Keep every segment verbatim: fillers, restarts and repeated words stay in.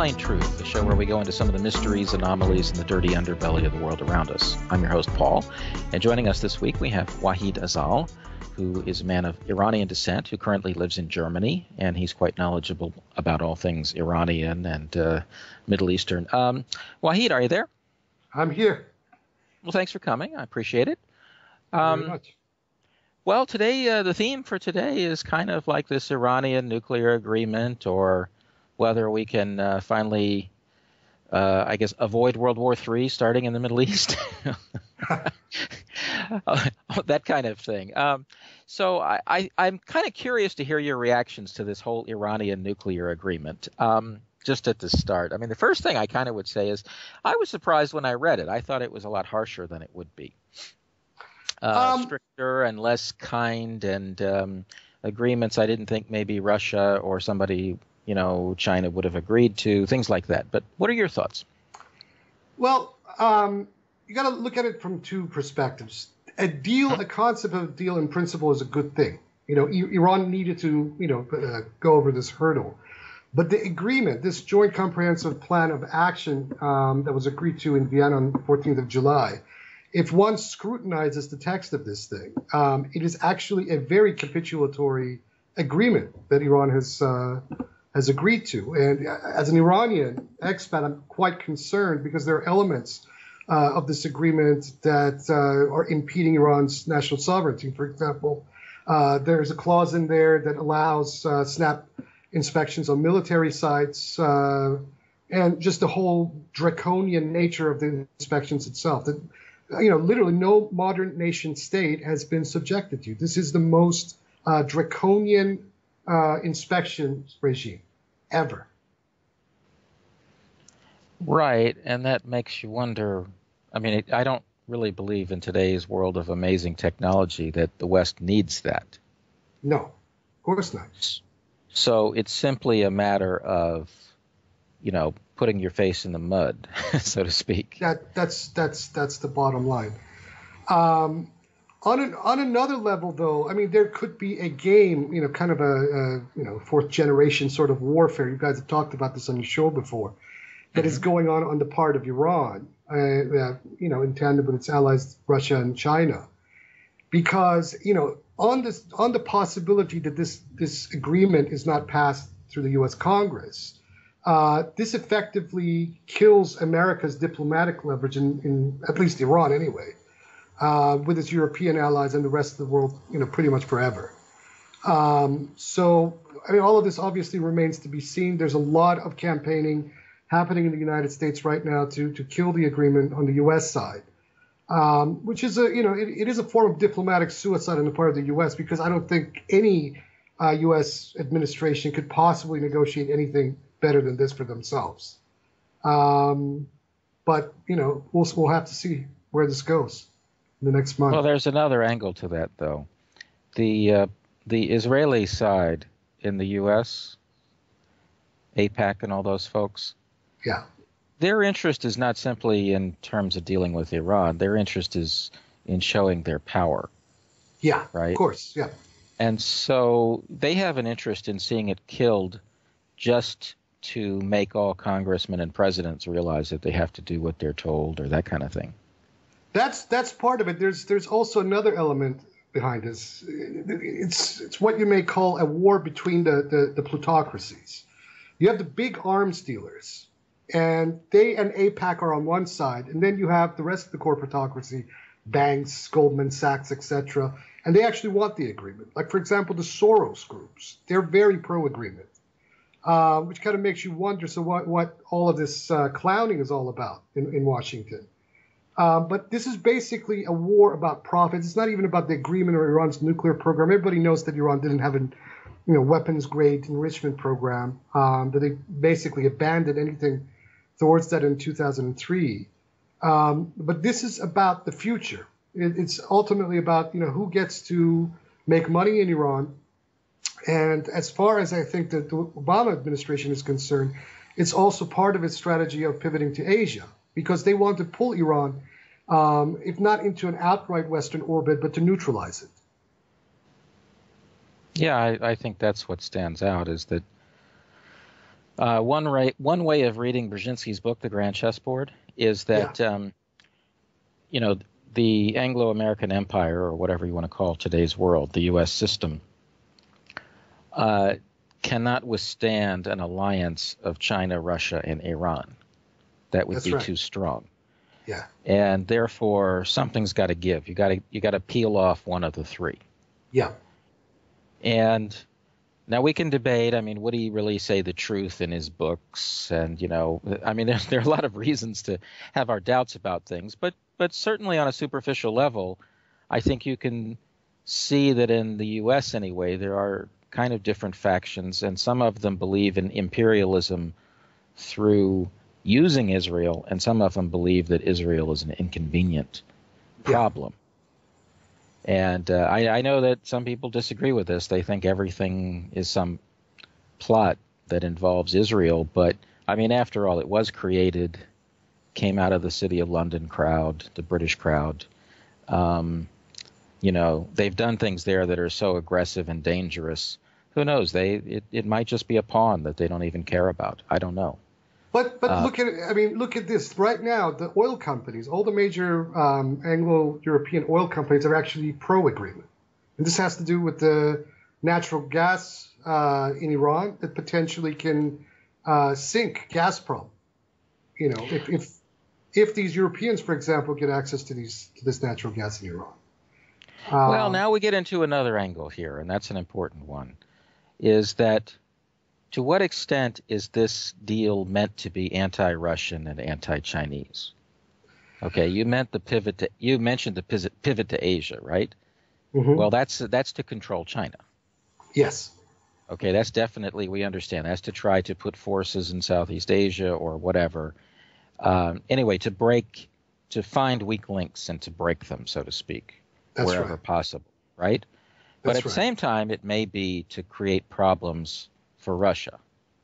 Plain Truth, the show where we go into some of the mysteries, anomalies, and the dirty underbelly of the world around us. I'm your host, Paul, and joining us this week we have Waheed Azzal, who is a man of Iranian descent who currently lives in Germany, and he's quite knowledgeable about all things Iranian and uh, Middle Eastern. Um, Waheed, are you there? I'm here. Well, thanks for coming. I appreciate it. Thank Um, you very much. Well, today, uh, the theme for today is kind of like this Iranian nuclear agreement, or whether we can uh, finally, uh, I guess, avoid World War Three starting in the Middle East. That kind of thing. Um, so I, I, I'm kind of curious to hear your reactions to this whole Iranian nuclear agreement. Um, just at the start. I mean, the first thing I kind of would say is I was surprised when I read it. I thought it was a lot harsher than it would be. Uh, Um, stricter and less kind, and um, agreements I didn't think maybe Russia or somebody, you know, China would have agreed to, things like that. But what are your thoughts? Well, um, you got to look at it from two perspectives. A deal, a concept of a deal in principle is a good thing. You know, I- Iran needed to, you know, uh, go over this hurdle. But the agreement, this joint comprehensive plan of action um, that was agreed to in Vienna on the fourteenth of July, if one scrutinizes the text of this thing, um, it is actually a very capitulatory agreement that Iran has uh, has agreed to. And as an Iranian expat, I'm quite concerned because there are elements uh, of this agreement that uh, are impeding Iran's national sovereignty. For example, uh, there's a clause in there that allows uh, snap inspections on military sites, uh, and just the whole draconian nature of the inspections itself. That, you know, literally no modern nation state has been subjected to. This is the most uh, draconian uh, inspection regime ever. Right, and that makes you wonder. I mean, it, I don't really believe in today's world of amazing technology that the West needs that. No, of course not. So it's simply a matter of, you know, putting your face in the mud, so to speak. That that's that's that's the bottom line. Um, on an, on another level, though, I mean, there could be a game, you know, kind of a, a you know fourth generation sort of warfare. You guys have talked about this on your show before. That mm-hmm. is going on on the part of Iran, uh, uh, you know, in tandem with its allies, Russia and China, because you know. On this, on the possibility that this this agreement is not passed through the U S Congress, uh, this effectively kills America's diplomatic leverage in, in at least Iran anyway, uh, with its European allies and the rest of the world, you know, pretty much forever. Um, so, I mean, all of this obviously remains to be seen. There's a lot of campaigning happening in the United States right now to to kill the agreement on the U S side. Um, which is a, you know, it, it is a form of diplomatic suicide on the part of the U S because I don't think any uh, U S administration could possibly negotiate anything better than this for themselves. Um, but, you know, we'll, we'll have to see where this goes in the next month. Well, there's another angle to that, though. The, uh, the Israeli side in the U S, AIPAC and all those folks. Yeah. Their interest is not simply in terms of dealing with Iran. Their interest is in showing their power. Yeah, right? Of course, yeah. And so they have an interest in seeing it killed just to make all congressmen and presidents realize that they have to do what they're told or that kind of thing. That's that's part of it. There's there's also another element behind this. It's it's what you may call a war between the, the, the plutocracies. You have the big arms dealers, and they and AIPAC are on one side, and then you have the rest of the corporatocracy, banks, Goldman Sachs, et cetera, and they actually want the agreement. Like, for example, the Soros groups, they're very pro-agreement, uh, which kind of makes you wonder, so what, what all of this uh, clowning is all about in, in Washington. Uh, but this is basically a war about profits. It's not even about the agreement or Iran's nuclear program. Everybody knows that Iran didn't have an you know, weapons-grade enrichment program, um, that they basically abandoned anything towards that in two thousand three. Um, but this is about the future. It, it's ultimately about, you know, who gets to make money in Iran. And as far as I think that the Obama administration is concerned, it's also part of its strategy of pivoting to Asia, because they want to pull Iran, um, if not into an outright Western orbit, but to neutralize it. Yeah, I, I think that's what stands out, is that Uh, one, right, one way of reading Brzezinski's book, The Grand Chessboard, is that, Yeah, um, you know, the Anglo-American Empire, or whatever you want to call today's world, the U S system, uh, cannot withstand an alliance of China, Russia, and Iran. That would that's be right. too strong. Yeah, And therefore, something's got to give. You got to you got to peel off one of the three. yeah, And now we can debate. I mean, would he really say the truth in his books? And you know, I mean, there, there are a lot of reasons to have our doubts about things. But but certainly on a superficial level, I think you can see that in the U S anyway, there are kind of different factions, and some of them believe in imperialism through using Israel, and some of them believe that Israel is an inconvenient yeah. problem. And uh, I, I know that some people disagree with this. They think everything is some plot that involves Israel. But, I mean, after all, it was created, came out of the City of London crowd, the British crowd. Um, you know, they've done things there that are so aggressive and dangerous. Who knows? They it, it might just be a pawn that they don't even care about. I don't know. But but Uh, look at it. I mean, look at this right now. The oil companies, all the major um, Anglo-European oil companies, are actually pro-agreement, and this has to do with the natural gas uh, in Iran that potentially can uh, sink Gazprom. You know, if, if if these Europeans, for example, get access to these to this natural gas in Iran. Well, Um, now we get into another angle here, and that's an important one, is that to what extent is this deal meant to be anti-Russian and anti-Chinese? Okay, you meant the pivot to, you mentioned the pivot, pivot to Asia, right? mhm. Well, that's that's to control China. Yes. Okay, that's definitely, we understand. That's to try to put forces in Southeast Asia or whatever. Um, anyway, to break, to find weak links and to break them, so to speak, That's wherever right. possible, right? But That's at the right. same time, it may be to create problems for Russia.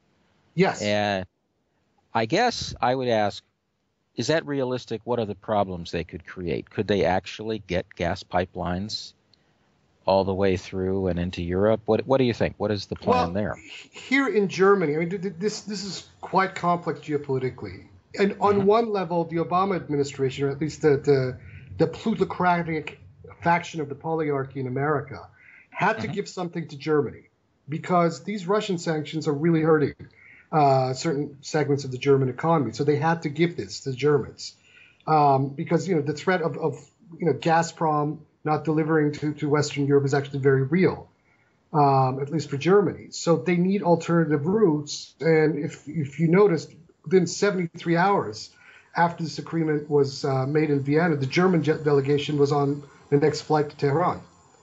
Yes. And I guess I would ask, is that realistic? What are the problems they could create? Could they actually get gas pipelines all the way through and into Europe? What What do you think? What is the plan Well, there? here in Germany, I mean, th- th- this this is quite complex geopolitically. And on Hmm. one level, the Obama administration, or at least the the, the plutocratic faction of the oligarchy in America, had to Hmm. give something to Germany because these Russian sanctions are really hurting uh, certain segments of the German economy. So they had to give this to the Germans um, because you know the threat of, of you know Gazprom not delivering to, to Western Europe is actually very real. Um, at least for Germany. So they need alternative routes. And if if you noticed, within seventy-three hours after this agreement was uh, made in Vienna, the German jet delegation was on the next flight to Tehran.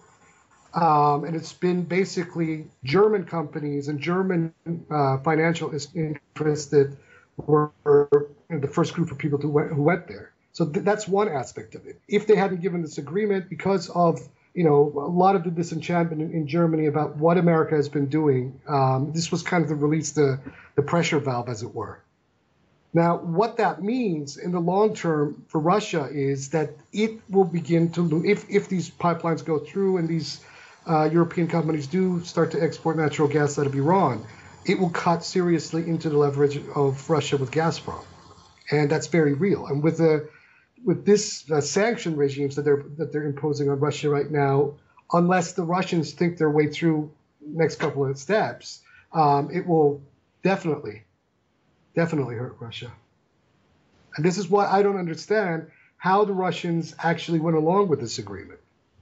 Um, and it's been basically German companies and German uh, financial interests that were you know, the first group of people who went, who went there. So th- that's one aspect of it. If they hadn't given this agreement because of you know, a lot of the disenchantment in, in Germany about what America has been doing. Um, this was kind of the release, the, the pressure valve, as it were. Now, what that means in the long term for Russia is that it will begin to lose, if, if these pipelines go through and these uh, European companies do start to export natural gas out of Iran, it will cut seriously into the leverage of Russia with Gazprom. And that's very real. And with the with this uh, sanction regimes that they're that they're imposing on Russia right now, unless the Russians think their way through next couple of steps, um, it will definitely, definitely hurt Russia. And this is why I don't understand how the Russians actually went along with this agreement.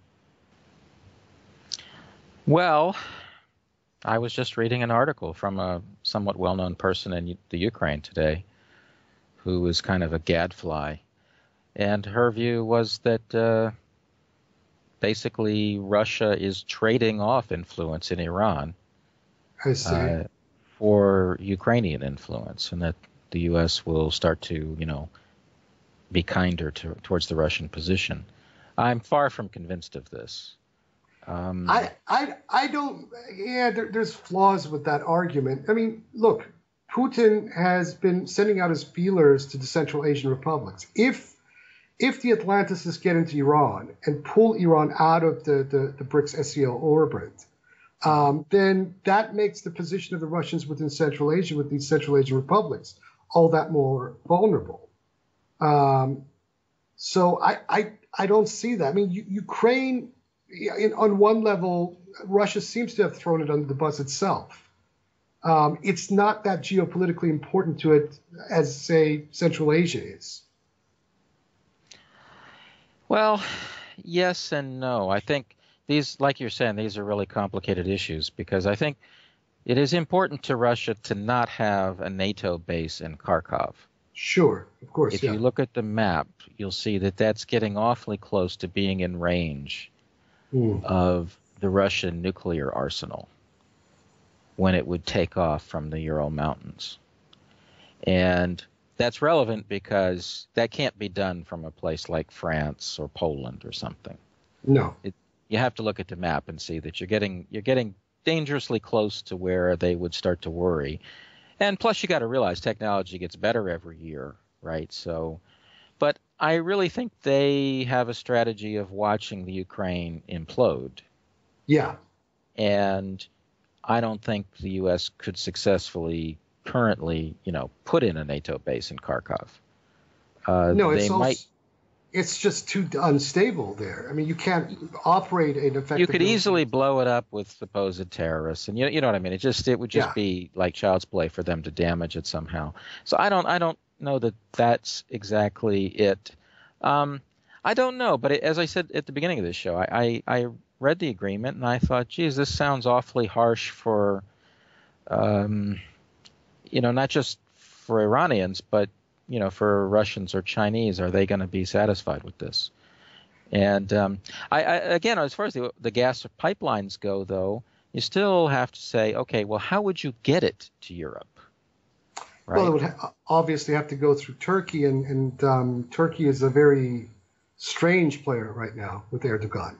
Well, I was just reading an article from a somewhat well-known person in the Ukraine today who was kind of a gadfly. And her view was that uh, basically Russia is trading off influence in Iran I see. uh, for Ukrainian influence, and that the U S will start to, you know, be kinder to, towards the Russian position. I'm far from convinced of this. Um, I, I, I don't. Yeah, there, there's flaws with that argument. I mean, look, Putin has been sending out his feelers to the Central Asian republics. If If the Atlantists get into Iran and pull Iran out of the, the, the BRICS S C O orbit, um, then that makes the position of the Russians within Central Asia, with these Central Asian republics, all that more vulnerable. Um, so I, I I don't see that. I mean, U- Ukraine, in, on one level, Russia seems to have thrown it under the bus itself. Um, it's not that geopolitically important to it as, say, Central Asia is. Well, yes and no. I think these, like you're saying, these are really complicated issues because I think it is important to Russia to not have a NATO base in Kharkov. Sure, of course, If yeah. you look at the map, you'll see that that's getting awfully close to being in range Mm. of the Russian nuclear arsenal when it would take off from the Ural Mountains. And that's relevant because that can't be done from a place like France or Poland or something. No. It, you have to look at the map and see that you're getting you're getting dangerously close to where they would start to worry. And plus, you got to realize technology gets better every year, right? So, but I really think they have a strategy of watching the Ukraine implode. Yeah. And I don't think the U S could successfully currently, you know, put in a NATO base in Kharkov. Uh, No, they it's also, might. it's just too unstable there. I mean, you can't operate an effective. You could military- easily blow it up with supposed terrorists, and you you know what I mean. It just it would just Yeah. be like child's play for them to damage it somehow. So I don't I don't know that that's exactly it. Um, I don't know, but it, as I said at the beginning of this show, I, I I read the agreement and I thought, geez, this sounds awfully harsh for, um, you know, not just for Iranians, but you know, for Russians or Chinese. Are they going to be satisfied with this? And um, I, I, again, as far as the, the gas pipelines go, though, you still have to say, okay, well, how would you get it to Europe? Right? Well, it would ha- obviously have to go through Turkey, and, and um, Turkey is a very strange player right now with Erdogan.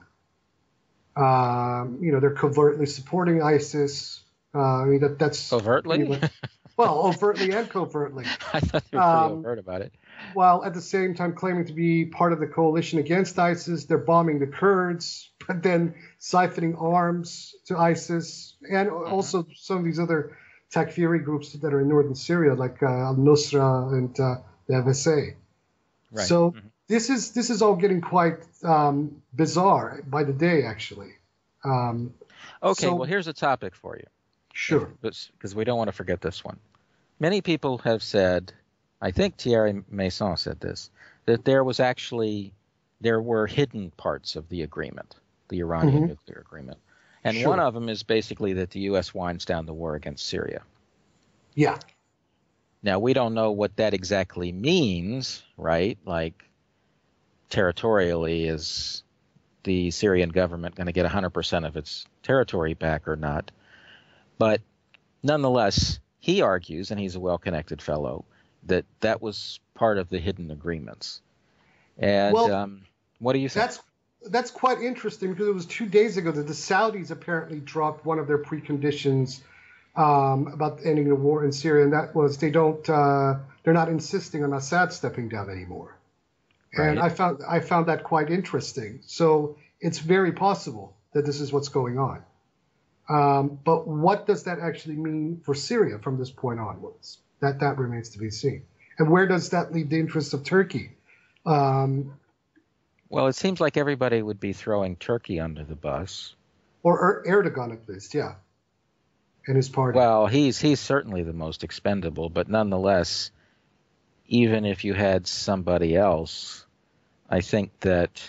Um, you know, they're covertly supporting ISIS. Uh, I mean, that, that's Overtly? pretty much- well, overtly and covertly. I thought they were pretty Um, overt about it. While at the same time claiming to be part of the coalition against ISIS, they're bombing the Kurds, but then siphoning arms to ISIS, and Mm-hmm. also some of these other Takfiri groups that are in northern Syria, like uh, al-Nusra and uh, the F S A. Right. So Mhm. this is this is all getting quite um, bizarre by the day, actually. Um, Okay, so- well, here's a topic for you. sure. Because we don't want to forget this one. Many people have said, I think Thierry Masson said this, that there was actually, there were hidden parts of the agreement, the Iranian Mhm. nuclear agreement. And Sure. one of them is basically that the U S winds down the war against Syria. Yeah. Now, we don't know what that exactly means, right? Like, territorially, is the Syrian government going to get one hundred percent of its territory back or not? But nonetheless, he argues, and he's a well-connected fellow, that that was part of the hidden agreements. And Well, um, what do you think? That's that's quite interesting because it was two days ago that the Saudis apparently dropped one of their preconditions um, about ending the war in Syria, and that was they don't uh, they're not insisting on Assad stepping down anymore. And Right. I found I found that quite interesting. So it's very possible that this is what's going on. Um, but what does that actually mean for Syria from this point onwards? That that remains to be seen. And where does that leave the interests of Turkey? Um, Well, it seems like everybody would be throwing Turkey under the bus. or er- Erdogan at least, yeah, and his party. Well, he's he's certainly the most expendable, but nonetheless, even if you had somebody else, I think that,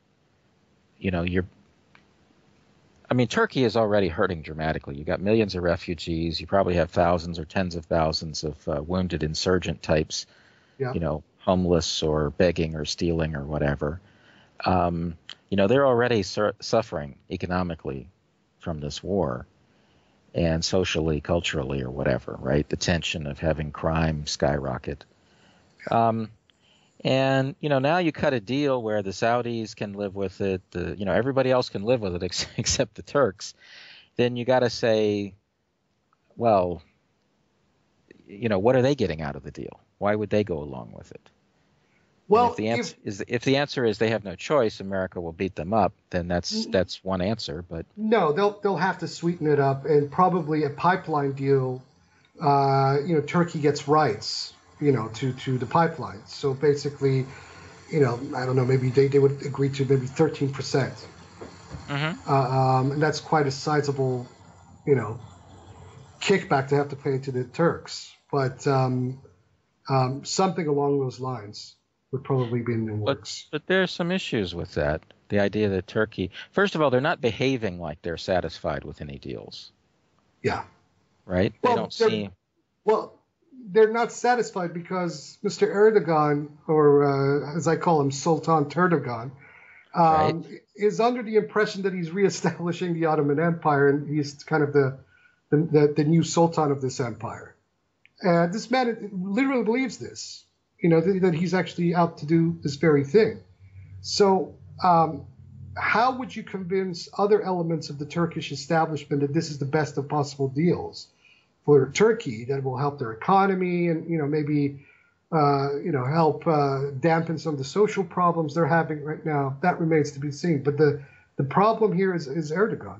you know, you're, I mean, Turkey is already hurting dramatically. You got millions of refugees. You probably have thousands or tens of thousands of uh, wounded insurgent types, Yeah. you know, homeless or begging or stealing or whatever. Um, you know, they're already sur- suffering economically from this war and socially, culturally, or whatever, right? The tension of having crime skyrocket. Um, and, you know, now you cut a deal where the Saudis can live with it, the, you know, everybody else can live with it ex- except the Turks. Then you got to say, well, you know, what are they getting out of the deal? Why would they go along with it? Well, and if the answer if, is if the answer is they have no choice, America will beat them up, then that's that's one answer. But no, they'll they'll have to sweeten it up, and probably a pipeline deal. Uh, you know, Turkey gets rights, you know, to to the pipeline. So basically, you know, I don't know, maybe they, they would agree to maybe thirteen percent. Mm-hmm. Uh, um, and that's quite a sizable, you know, kickback to have to pay to the Turks. But um, um, something along those lines would probably be in the works. But, but there's some issues with that. The idea that Turkey, first of all, they're not behaving like they're satisfied with any deals. Yeah. Right? Well, they don't they're, seem. Well, they're not satisfied because Mister Erdogan, or uh, as I call him, Sultan Turdogan, um, right. is under the impression that he's reestablishing the Ottoman Empire, and he's kind of the the, the, the new sultan of this empire. And this man literally believes this, you know, that, that he's actually out to do this very thing. So um, how would you convince other elements of the Turkish establishment that this is the best of possible deals for Turkey that will help their economy and, you know, maybe, uh, you know, help uh, dampen some of the social problems they're having right now? That remains to be seen. But the, the problem here is, is Erdogan.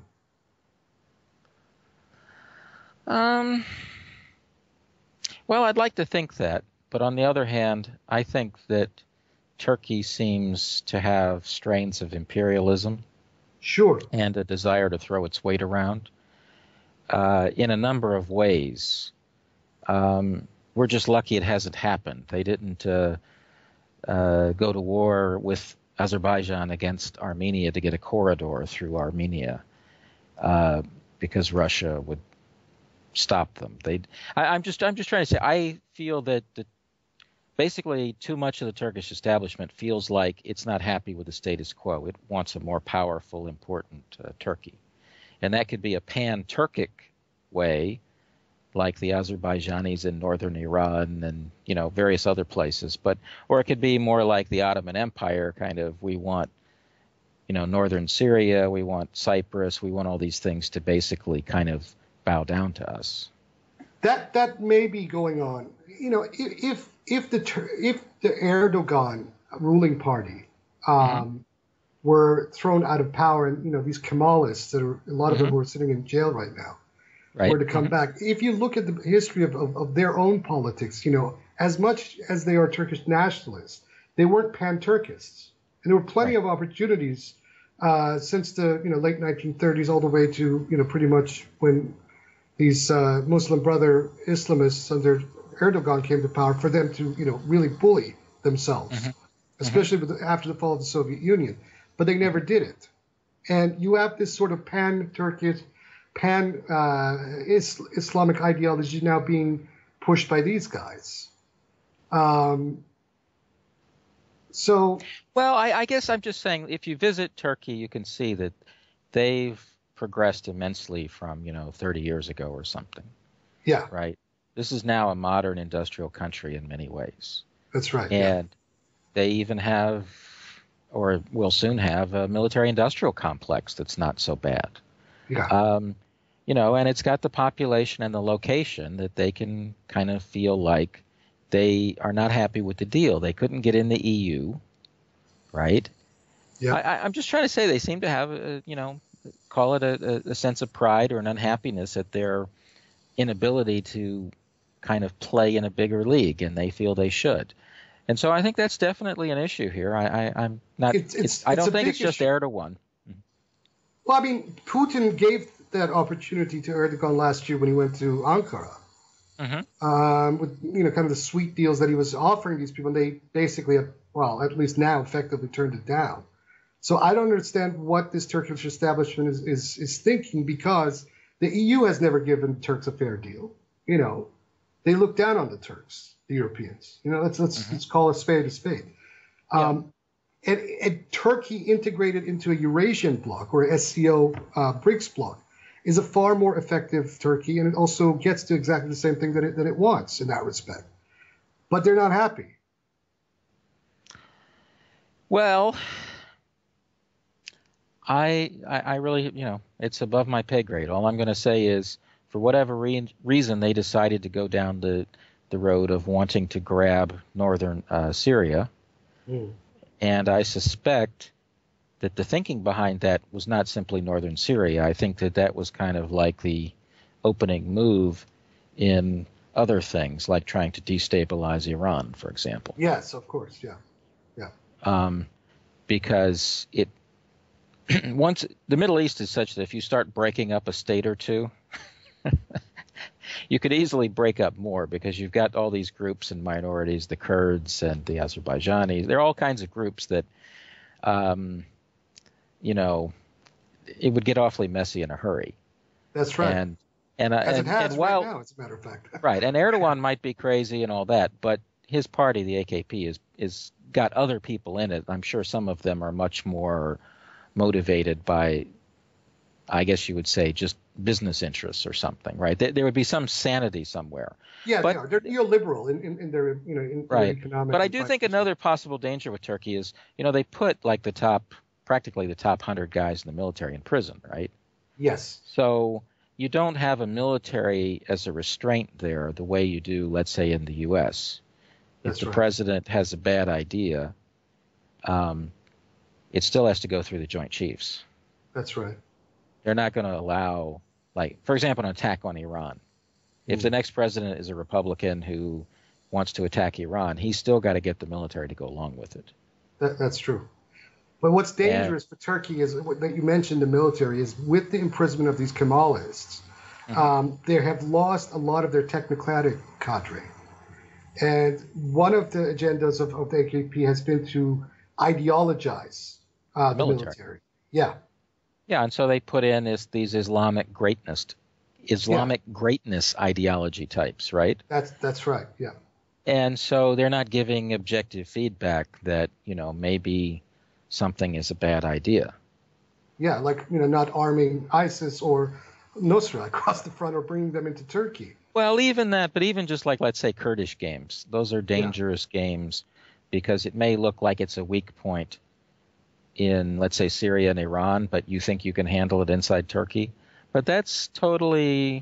Um. Well, I'd like to think that. But on the other hand, I think that Turkey seems to have strains of imperialism. Sure. And a desire to throw its weight around uh, in a number of ways. Um, we're just lucky it hasn't happened. They didn't uh, uh, go to war with Azerbaijan against Armenia to get a corridor through Armenia uh, because Russia would stop them. They, I'm just, I'm just trying to say. I feel that the, basically too much of the Turkish establishment feels like it's not happy with the status quo. It wants a more powerful, important uh, Turkey, and that could be a pan-Turkic way, like the Azerbaijanis in northern Iran and you know various other places. But or it could be more like the Ottoman Empire, kind of. We want, you know, northern Syria. We want Cyprus. We want all these things to basically kind of bow down to us. That that may be going on. You know, if if the if the Erdogan ruling party um, mm-hmm. were thrown out of power, and you know these Kemalists that are a lot of mm-hmm. them who are sitting in jail right now, right. were to come mm-hmm. back. If you look at the history of, of, of their own politics, you know, as much as they are Turkish nationalists, they weren't pan-Turkists, and there were plenty right. of opportunities uh, since the you know late nineteen thirties all the way to you know pretty much when these uh, Muslim brother Islamists under Erdogan came to power for them to, you know, really bully themselves, mm-hmm. especially mm-hmm. with the, after the fall of the Soviet Union. But they never did it. And you have this sort of pan-Turkish, pan-Islamic uh, ideology now being pushed by these guys. Um, so, well, I, I guess I'm just saying, if you visit Turkey, you can see that they've progressed immensely from, you know, thirty years ago or something. Yeah. Right. This is now a modern industrial country in many ways. That's right. And yeah. they even have, or will soon have, a military-industrial complex that's not so bad. Yeah. Um, you know, and it's got the population and the location that they can kind of feel like they are not happy with the deal. They couldn't get in the E U, right? Yeah. I, I'm just trying to say they seem to have, a, you know, call it a, a sense of pride or an unhappiness at their inability to kind of play in a bigger league, and they feel they should. And so I think that's definitely an issue here. I, I, I'm not. It's, it's, it's, I don't it's think it's just issue. Erdogan. Well, I mean, Putin gave that opportunity to Erdogan last year when he went to Ankara, mm-hmm. um, with you know kind of the sweet deals that he was offering these people. And they basically, have, well, at least now, effectively turned it down. So I don't understand what this Turkish establishment is, is, is thinking, because the E U has never given the Turks a fair deal. You know, they look down on the Turks, the Europeans. You know, let's let's, mm-hmm. let's call a spade a spade. Um, yeah. and, and Turkey integrated into a Eurasian bloc or S C O uh, BRICS bloc is a far more effective Turkey, and it also gets to exactly the same thing that it, that it wants in that respect. But they're not happy. Well, I, I, I really, you know, it's above my pay grade. All I'm going to say is, for whatever re- reason, they decided to go down the, the road of wanting to grab northern uh, Syria. Mm. And I suspect that the thinking behind that was not simply northern Syria. I think that that was kind of like the opening move in other things, like trying to destabilize Iran, for example. Yes, of course, yeah, yeah. Um, because it once the Middle East is such that if you start breaking up a state or two, you could easily break up more because you've got all these groups and minorities, the Kurds and the Azerbaijanis. There are all kinds of groups that, um, you know, it would get awfully messy in a hurry. That's right. And and As and, it has and while, right now, as a matter of fact. right, and Erdogan might be crazy and all that, but his party, the A K P, is is got other people in it. I'm sure some of them are much more motivated by, I guess you would say, just business interests or something, right? There, there would be some sanity somewhere. Yeah, but, they are. They're neoliberal in, in, in their, you know, in right. their economic. But I do think another possible danger with Turkey is, you know, they put like the top, practically the top hundred guys in the military in prison, right? Yes. So you don't have a military as a restraint there the way you do, let's say, in the U S. If That's the right. president has a bad idea, um, it still has to go through the Joint Chiefs. That's right. They're not going to allow, like, for example, an attack on Iran. If Mm. the next president is a Republican who wants to attack Iran, he's still got to get the military to go along with it. That, that's true. But what's dangerous for Turkey is what that you mentioned, the military, is with the imprisonment of these Kemalists, Mhm. um, they have lost a lot of their technocratic cadre. And one of the agendas of, of the A K P has been to ideologize uh, the Military. military. Yeah. Yeah, and so they put in this, these Islamic greatness, Islamic greatness ideology types, right? That's that's right. Yeah. And so they're not giving objective feedback that, you know, maybe something is a bad idea. Yeah, like, you know, not arming ISIS or Nusra across the front or bringing them into Turkey. Well, even that, but even just like, let's say, Kurdish games, those are dangerous games because it may look like it's a weak point in, let's say, Syria and Iran, but you think you can handle it inside Turkey. But that's totally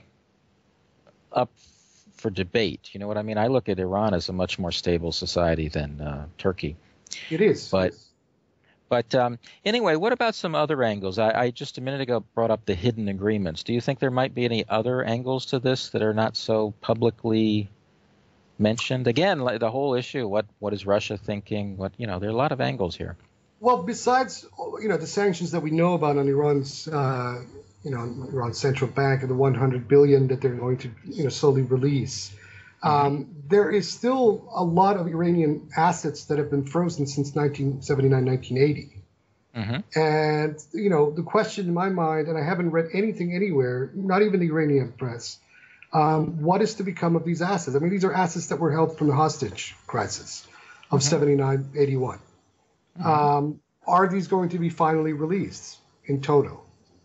up for debate. You know what I mean? I look at Iran as a much more stable society than uh, Turkey. It is. But yes. But um, anyway, what about some other angles? I, I just a minute ago brought up the hidden agreements. Do you think there might be any other angles to this that are not so publicly mentioned? Again, like the whole issue, what what is Russia thinking? What you know, there are a lot of angles here. Well, besides, you know, the sanctions that we know about on Iran's, uh, you know, Iran's central bank and the one hundred billion that they're going to, you know, slowly release, um, mm-hmm. there is still a lot of Iranian assets that have been frozen since nineteen seventy-nine, nineteen eighty. Mm-hmm. And, you know, the question in my mind, and I haven't read anything anywhere, not even the Iranian press, um, what is to become of these assets? I mean, these are assets that were held from the hostage crisis of mm-hmm. seventy-nine, eighty-one. Mm-hmm. Um, are these going to be finally released in toto?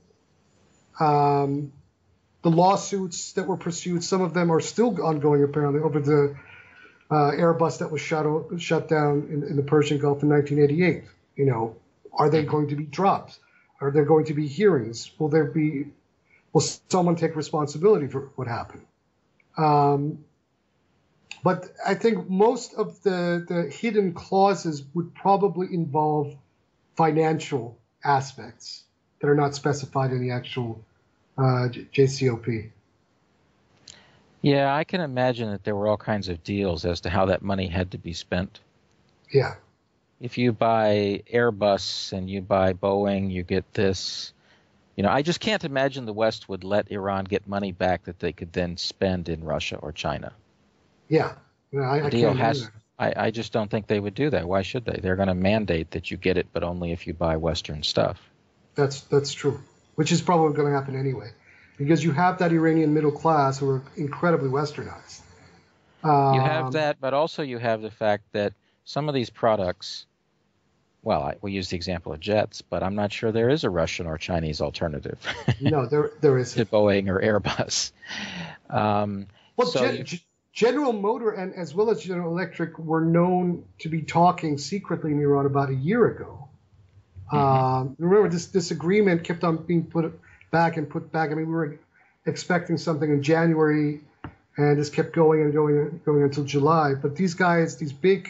Um, the lawsuits that were pursued, some of them are still ongoing apparently over the uh, Airbus that was shut, shut down in, in the Persian Gulf in nineteen eighty-eight. You know, are they going to be dropped? Are there going to be hearings? Will there be, will someone take responsibility for what happened? Um, But I think most of the, the hidden clauses would probably involve financial aspects that are not specified in the actual uh, J C O P. Yeah, I can imagine that there were all kinds of deals as to how that money had to be spent. Yeah. If you buy Airbus and you buy Boeing, you get this. You know, I just can't imagine the West would let Iran get money back that they could then spend in Russia or China. Yeah. No, I, the I deal can't has. do that. I, I just don't think they would do that. Why should they? They're going to mandate that you get it, but only if you buy Western stuff. That's that's true, which is probably going to happen anyway, because you have that Iranian middle class who are incredibly westernized. Um, You have that, but also you have the fact that some of these products, well, I, we use the example of jets, but I'm not sure there is a Russian or Chinese alternative. No, there there to isn't. Boeing or Airbus. Um, Well, so Gen- you- G- General Motor and as well as General Electric were known to be talking secretly in Iran about a year ago. Mm-hmm. Um, remember, this this agreement kept on being put back and put back. I mean, we were expecting something in January, and this kept going and going and going until July. But these guys, these big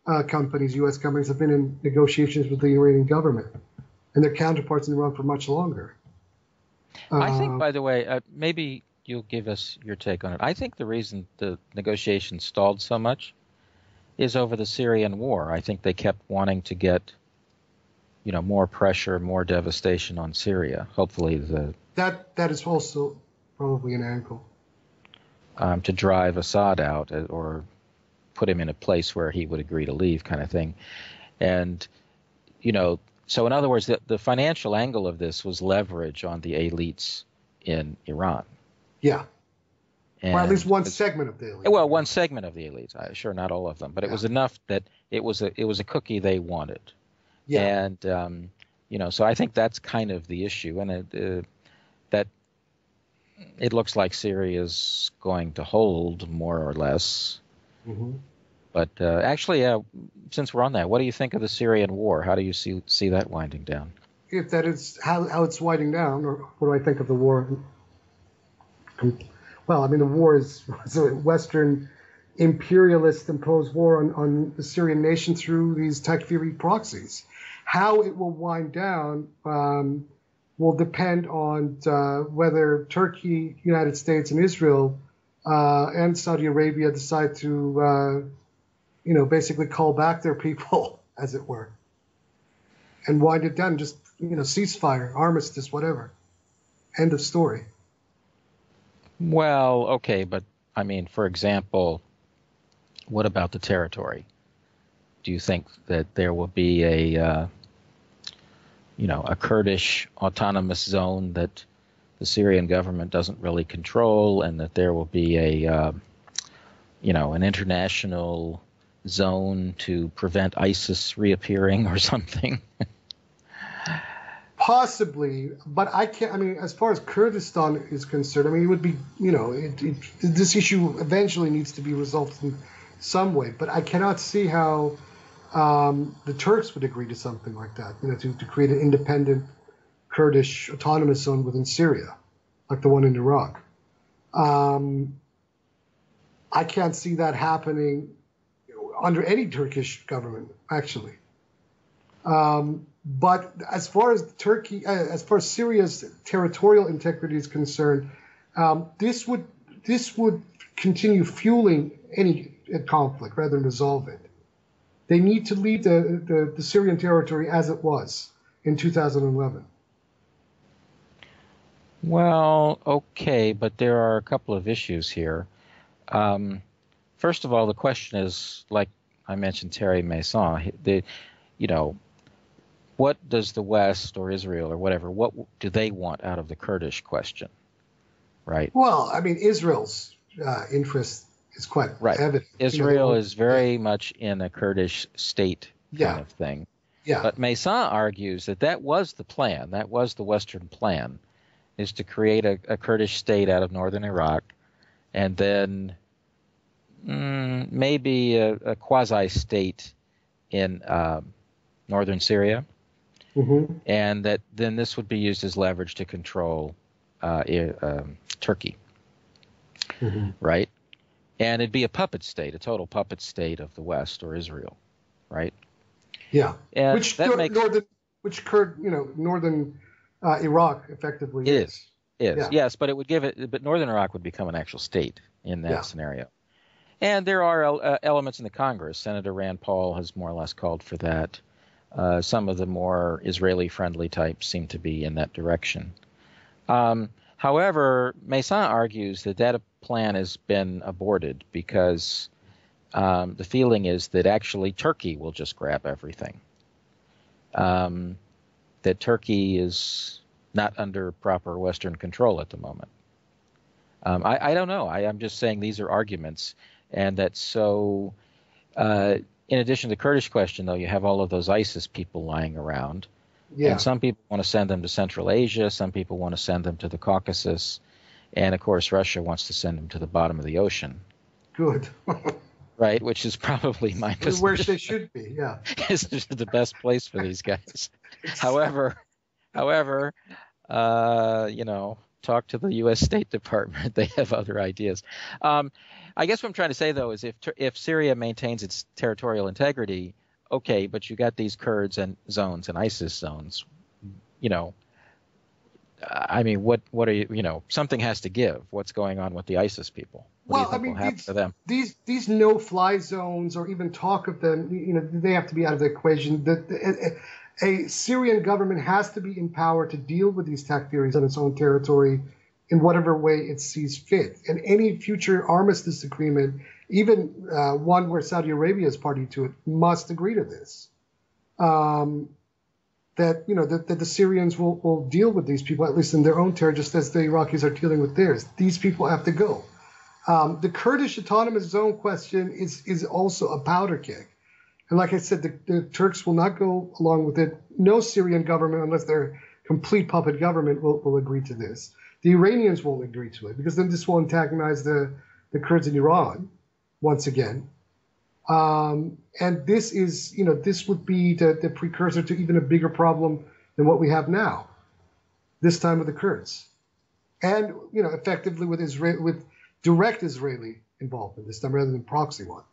uh, companies, U S companies, have been in negotiations with the Iranian government and their counterparts in Iran for much longer. I think, Uh, by the way, uh, maybe you'll give us your take on it. I think the reason the negotiations stalled so much is over the Syrian war. I think they kept wanting to get, you know, more pressure, more devastation on Syria. Hopefully, the that that is also probably an angle. Um, to drive Assad out or put him in a place where he would agree to leave, kind of thing. And, you know, so in other words, the, the financial angle of this was leverage on the elites in Iran. Yeah. And or at least one segment of the elites. Well, one segment of the elites. I, sure, not all of them, but it yeah. was enough that it was a it was a cookie they wanted. Yeah. And um, you know, so I think that's kind of the issue, and it, uh, that it looks like Syria's going to hold more or less. Mm-hmm. But uh, actually, uh, since we're on that, what do you think of the Syrian war? How do you see see that winding down? If that is how, how it's winding down, or what do I think of the war? Well, I mean, the war is was a Western imperialist imposed war on, on the Syrian nation through these Takfiri proxies. How it will wind down um, will depend on uh, whether Turkey, United States, and Israel uh, and Saudi Arabia decide to, uh, you know, basically call back their people, as it were, and wind it down. Just, you know, ceasefire, armistice, whatever. End of story. Well, okay, but I mean, for example, what about the territory? Do you think that there will be a, uh, you know, a Kurdish autonomous zone that the Syrian government doesn't really control, and that there will be a, uh, you know, an international zone to prevent ISIS reappearing or something? Possibly, but I can't. I mean, as far as Kurdistan is concerned, I mean, it would be, you know, it, it, this issue eventually needs to be resolved in some way. But I cannot see how um, the Turks would agree to something like that. You know, to, to create an independent Kurdish autonomous zone within Syria, like the one in Iraq. Um, I can't see that happening under any Turkish government, actually. Um, But as far as Turkey, uh, as far as Syria's territorial integrity is concerned, um, this would this would continue fueling any conflict rather than resolve it. They need to leave the, the, the Syrian territory as it was in two thousand eleven. Well, okay, but there are a couple of issues here. Um, first of all, the question is, like I mentioned, Terry Mason, the, you know, what does the West or Israel or whatever, what do they want out of the Kurdish question, right? Well, I mean, Israel's uh, interest is quite right. evident. Israel you know, is very yeah. much in a Kurdish state kind yeah. of thing. Yeah. But Mason argues that that was the plan, that was the Western plan, is to create a, a Kurdish state out of northern Iraq, and then mm, maybe a, a quasi-state in um, northern Syria. Mm-hmm. And that then this would be used as leverage to control uh, um, Turkey, mm-hmm. right? And it'd be a puppet state, a total puppet state of the West or Israel, right? Yeah, and which that nor- makes, northern, which Kurd, you know, northern uh, Iraq effectively is. Is, is yeah. yes, but it would give it, but northern Iraq would become an actual state in that yeah. scenario. And there are uh, elements in the Congress. Senator Rand Paul has more or less called for that. Uh, some of the more Israeli-friendly types seem to be in that direction. Um, however, Mason argues that that plan has been aborted because um, the feeling is that actually Turkey will just grab everything. Um, that Turkey is not under proper Western control at the moment. Um, I, I don't know. I, I'm just saying these are arguments, and that so... Uh, in addition to the Kurdish question, though, you have all of those ISIS people lying around. Yeah. And some people want to send them to Central Asia. Some people want to send them to the Caucasus. And, of course, Russia wants to send them to the bottom of the ocean. Good. Right, which is probably my position. Where they should be, yeah. Is the best place for these guys. However, however, uh, you know, talk to the U S State Department. They have other ideas. Um, I guess what I'm trying to say, though, is if if Syria maintains its territorial integrity, okay, but you got these Kurds and zones and ISIS zones, you know, I mean, what what are you, you know, something has to give. What's going on with the ISIS people? What Well, do you think I mean, will happen these, to them? these these no-fly zones, or even talk of them, you know, they have to be out of the equation. The, the, a, a Syrian government has to be empowered to deal with these Takfiris on its own territory in whatever way it sees fit. And any future armistice agreement, even uh, one where Saudi Arabia is party to it, must agree to this. Um, that you know that, that the Syrians will, will deal with these people, at least in their own territory, just as the Iraqis are dealing with theirs. These people have to go. Um, the Kurdish autonomous zone question is is also a powder keg. And like I said, the, the Turks will not go along with it. No Syrian government, unless they're a complete puppet government, will, will agree to this. The Iranians won't agree to it, because then this will antagonize the, the Kurds in Iran once again. Um, and this is, you know, this would be the, the precursor to even a bigger problem than what we have now, this time with the Kurds. And, you know, effectively with Israel, with direct Israeli involvement this time rather than proxy one.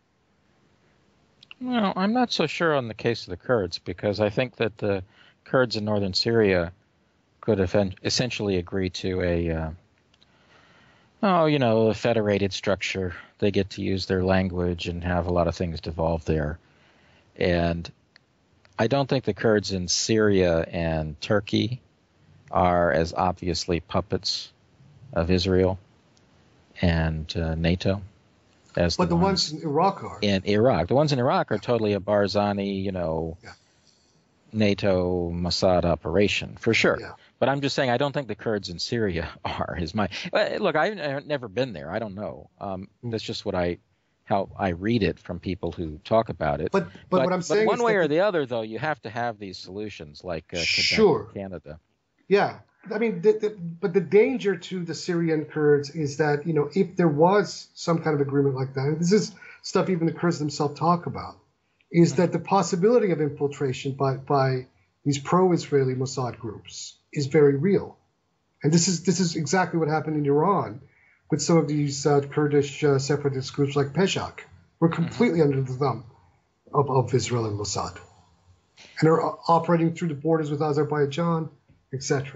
Well, I'm not so sure on the case of the Kurds, because I think that the Kurds in northern Syria could have essentially agree to a, uh, oh, you know, a federated structure. They get to use their language and have a lot of things devolved there. And I don't think the Kurds in Syria and Turkey are as obviously puppets of Israel and uh, NATO as but the, the ones, ones in Iraq are. In Iraq. The ones in Iraq are totally a Barzani, you know, yeah. NATO Mossad operation, for sure. Yeah. But I'm just saying I don't think the Kurds in Syria are. Is my look? I've never been there. I don't know. Um, that's just what I, how I read it from people who talk about it. But but, but what I'm but saying one is way that or the other, though, you have to have these solutions like uh, sure. Canada. Yeah, I mean, the, the, but the danger to the Syrian Kurds is that, you know, if there was some kind of agreement like that, and this is stuff even the Kurds themselves talk about, is that the possibility of infiltration by by these pro-Israeli Mossad groups is very real. And this is this is exactly what happened in Iran with some of these uh, Kurdish uh, separatist groups like Peshak. We're completely mm-hmm. under the thumb of, of Israel and Mossad. And are operating through the borders with Azerbaijan, et cetera.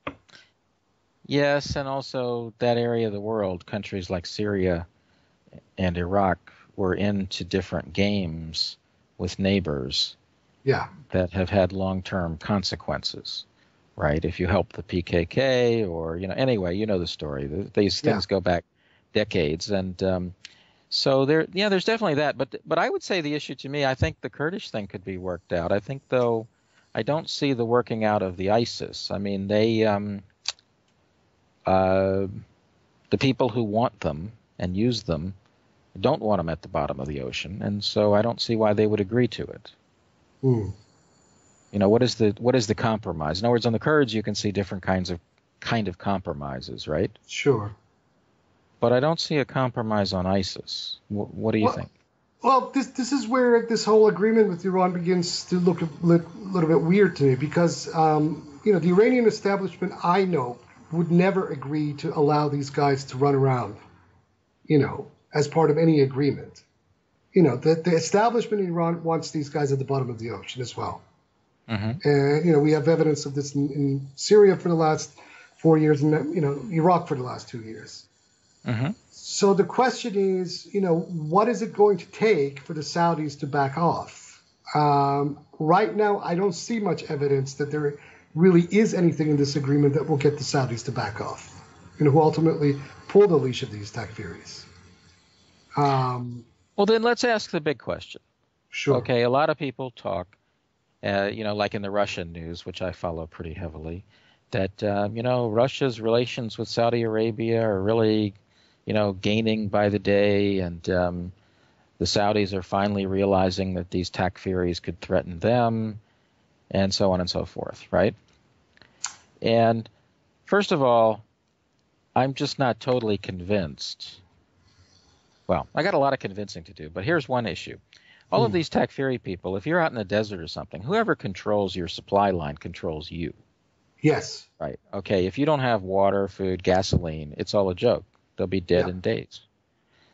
Yes, and also that area of the world, countries like Syria and Iraq were into different games with neighbors yeah. that have had long-term consequences, right? If you help the P K K or, you know, anyway, you know the story. These things yeah. go back decades. And um, so there, yeah, there's definitely that. But but I would say the issue to me, I think the Kurdish thing could be worked out. I think, though, I don't see the working out of the ISIS. I mean, they, um, uh, the people who want them and use them don't want them at the bottom of the ocean, and so I don't see why they would agree to it. Mm. You know, what is the what is the compromise? In other words, on the Kurds, you can see different kinds of kind of compromises, right? Sure. But I don't see a compromise on ISIS. W- what do you well, think? Well, this this is where this whole agreement with Iran begins to look a little, little bit weird to me, because um, you know, the Iranian establishment, I know, would never agree to allow these guys to run around, you know, as part of any agreement. You know, the, the establishment in Iran wants these guys at the bottom of the ocean as well. Mm-hmm. And, you know, we have evidence of this in, in Syria for the last four years and, you know, Iraq for the last two years. Mm-hmm. So the question is, you know, what is it going to take for the Saudis to back off? Um, right now, I don't see much evidence that there really is anything in this agreement that will get the Saudis to back off, you know, who ultimately pull the leash of these Takfiris. Um, well, then let's ask the big question. Sure. Okay, a lot of people talk, uh, you know, like in the Russian news, which I follow pretty heavily, that, uh, you know, Russia's relations with Saudi Arabia are really, you know, gaining by the day, and um, the Saudis are finally realizing that these Takfiris could threaten them, and so on and so forth, right? And first of all, I'm just not totally convinced. Well, I got a lot of convincing to do, but here's one issue. All mm. of these Takfiri people, if you're out in the desert or something, whoever controls your supply line controls you. Yes. Right. Okay, if you don't have water, food, gasoline, it's all a joke. They'll be dead yeah. in days.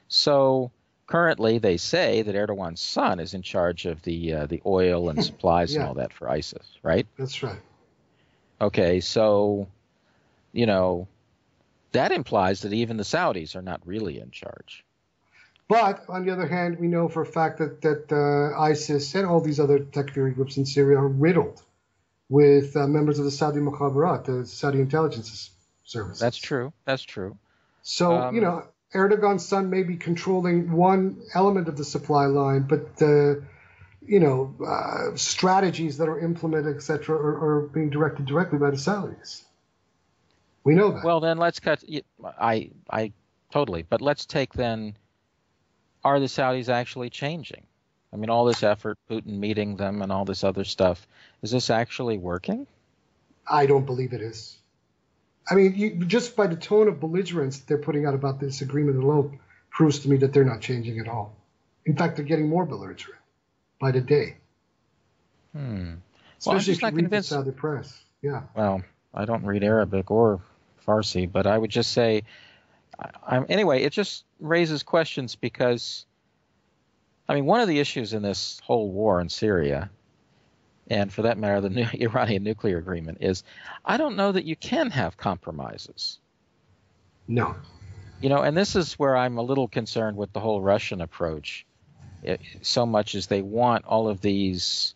So currently, they say that Erdogan's son is in charge of the uh, the oil and supplies and Yeah, all that for ISIS, right? that's right. Okay, so you know that implies that even the Saudis are not really in charge. But on the other hand, we know for a fact that that uh, ISIS and all these other Takfiri groups in Syria are riddled with uh, members of the Saudi Mukhabarat, the Saudi intelligence services. That's true. That's true. So, you Um, know, Erdogan's son may be controlling one element of the supply line, but the, you know, uh, strategies that are implemented, et cetera, are, are being directed directly by the Saudis. We know that. well, then let's cut. I I totally. But let's take then. Are the Saudis actually changing? I mean, all this effort, Putin meeting them, and all this other stuff. Is this actually working? I don't believe it is. I mean, you, just by the tone of belligerence they're putting out about this agreement alone proves to me that they're not changing at all. In fact, they're getting more belligerent by the day. Hmm. Well, I'm Especially just if you not read convinced. the Saudi press. Yeah. Well, I don't read Arabic or Farsi, but I would just say, I, I'm, anyway, it just raises questions because, I mean, one of the issues in this whole war in Syria, and for that matter, the new Iranian nuclear agreement, is I don't know that you can have compromises. No. You know, and this is where I'm a little concerned with the whole Russian approach, it, so much as they want all of these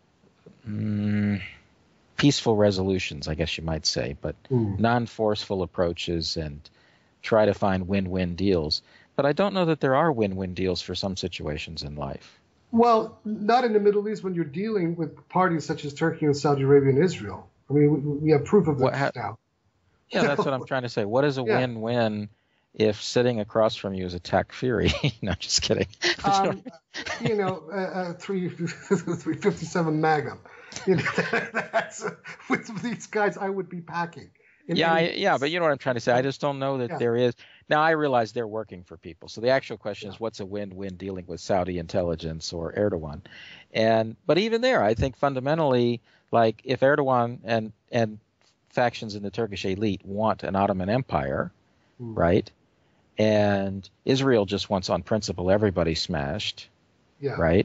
mm, peaceful resolutions, I guess you might say, but Mm. non-forceful approaches and try to find win-win deals. But I don't know that there are win-win deals for some situations in life. Well, not in the Middle East when you're dealing with parties such as Turkey and Saudi Arabia and Israel. I mean, we, we have proof of this What ha- now. Yeah, that's what I'm trying to say. What is a Yeah. win-win if sitting across from you is a Takfiri? No, just kidding. Um, you know, uh, uh, three three fifty-seven Magnum. You know, that's uh, with these guys I would be packing. In Yeah, I, any- yeah, but you know what I'm trying to say. I just don't know that Yeah. there is. Now, I realize they're working for people. So the actual question Yeah. is, what's a win-win dealing with Saudi intelligence or Erdogan? And but even there, I think fundamentally, like if Erdogan and and factions in the Turkish elite want an Ottoman Empire, Mm. right? And Israel just wants on principle everybody smashed, Yeah. right?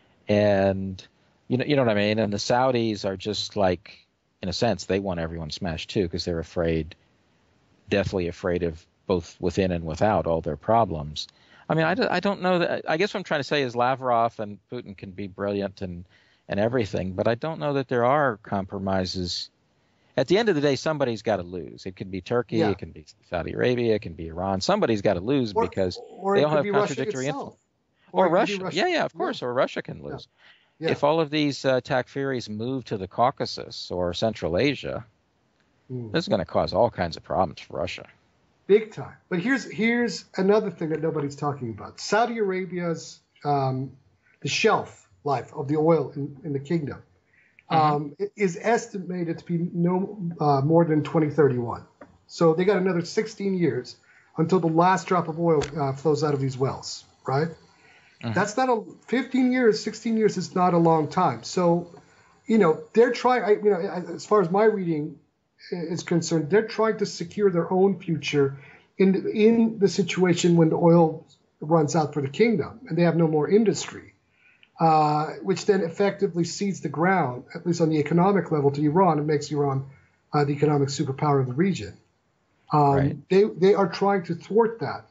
And you know, you know what I mean. And the Saudis are just like, in a sense, they want everyone smashed too because they're afraid, deathly afraid of both within and without all their problems. I mean, I, don't- I don't know that. I guess what I'm trying to say is Lavrov and Putin can be brilliant and and everything, but I don't know that there are compromises. At the end of the day, somebody's got to lose. It could be Turkey, Yeah. it can be Saudi Arabia, it can be Iran. Somebody's got to lose Or, because or they it all could have be Russia contradictory itself. influence. Or Or it could be Russia. Russia. Yeah, yeah, of course. Or Russia can lose. Yeah. If all of these uh, Takfiris move to the Caucasus or Central Asia, Mm. this is going to cause all kinds of problems for Russia. Big time. But here's here's another thing that nobody's talking about. Saudi Arabia's um, the shelf life of the oil in, in the kingdom um, is estimated to be no uh, more than twenty thirty-one. So they got another sixteen years until the last drop of oil uh, flows out of these wells, right? Mhm. That's not a fifteen years, sixteen years is not a long time. So, you know, they're trying. I, you know, as far as my reading is concerned, they're trying to secure their own future in in the situation when the oil runs out for the kingdom and they have no more industry, uh, which then effectively cedes the ground, at least on the economic level, to Iran and makes Iran uh, the economic superpower of the region. Um, Right. They they are trying to thwart that,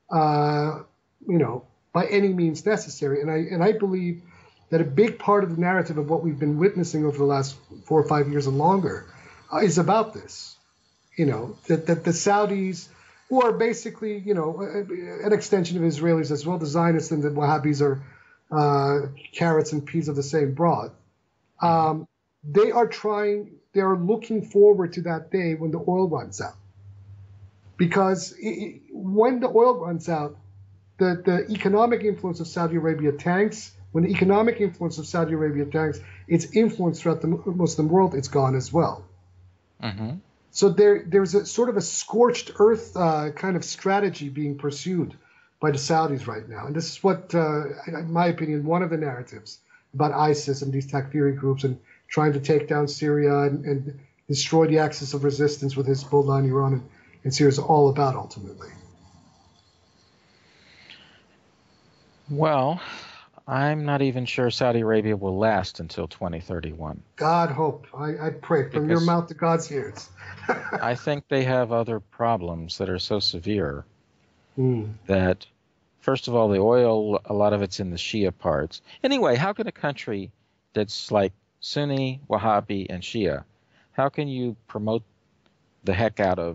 uh, you know, by any means necessary. And I and I believe that a big part of the narrative of what we've been witnessing over the last four or five years and longer uh, is about this. You know, that, that the Saudis, who are basically, you know, an extension of Israelis as well, the Zionists and the Wahhabis are uh, carrots and peas of the same broth. Um, they are trying, they are looking forward to that day when the oil runs out. Because it, when the oil runs out, the, the economic influence of Saudi Arabia tanks. When the economic influence of Saudi Arabia tanks, its influence throughout the Muslim world, it's gone as well. Mm-hmm. So there, there's a sort of a scorched earth uh, kind of strategy being pursued by the Saudis right now. And this is what, uh, in my opinion, one of the narratives about ISIS and these Takfiri groups and trying to take down Syria and, and destroy the axis of resistance with Hezbollah in Iran and, and Syria is all about ultimately. Well, I'm not even sure Saudi Arabia will last until twenty thirty-one God hope. I, I pray from your because mouth to God's ears. I think they have other problems that are so severe Mm. that, first of all, the oil, a lot of it's in the Shia parts. Anyway, how can a country that's like Sunni, Wahhabi, and Shia, how can you promote the heck out of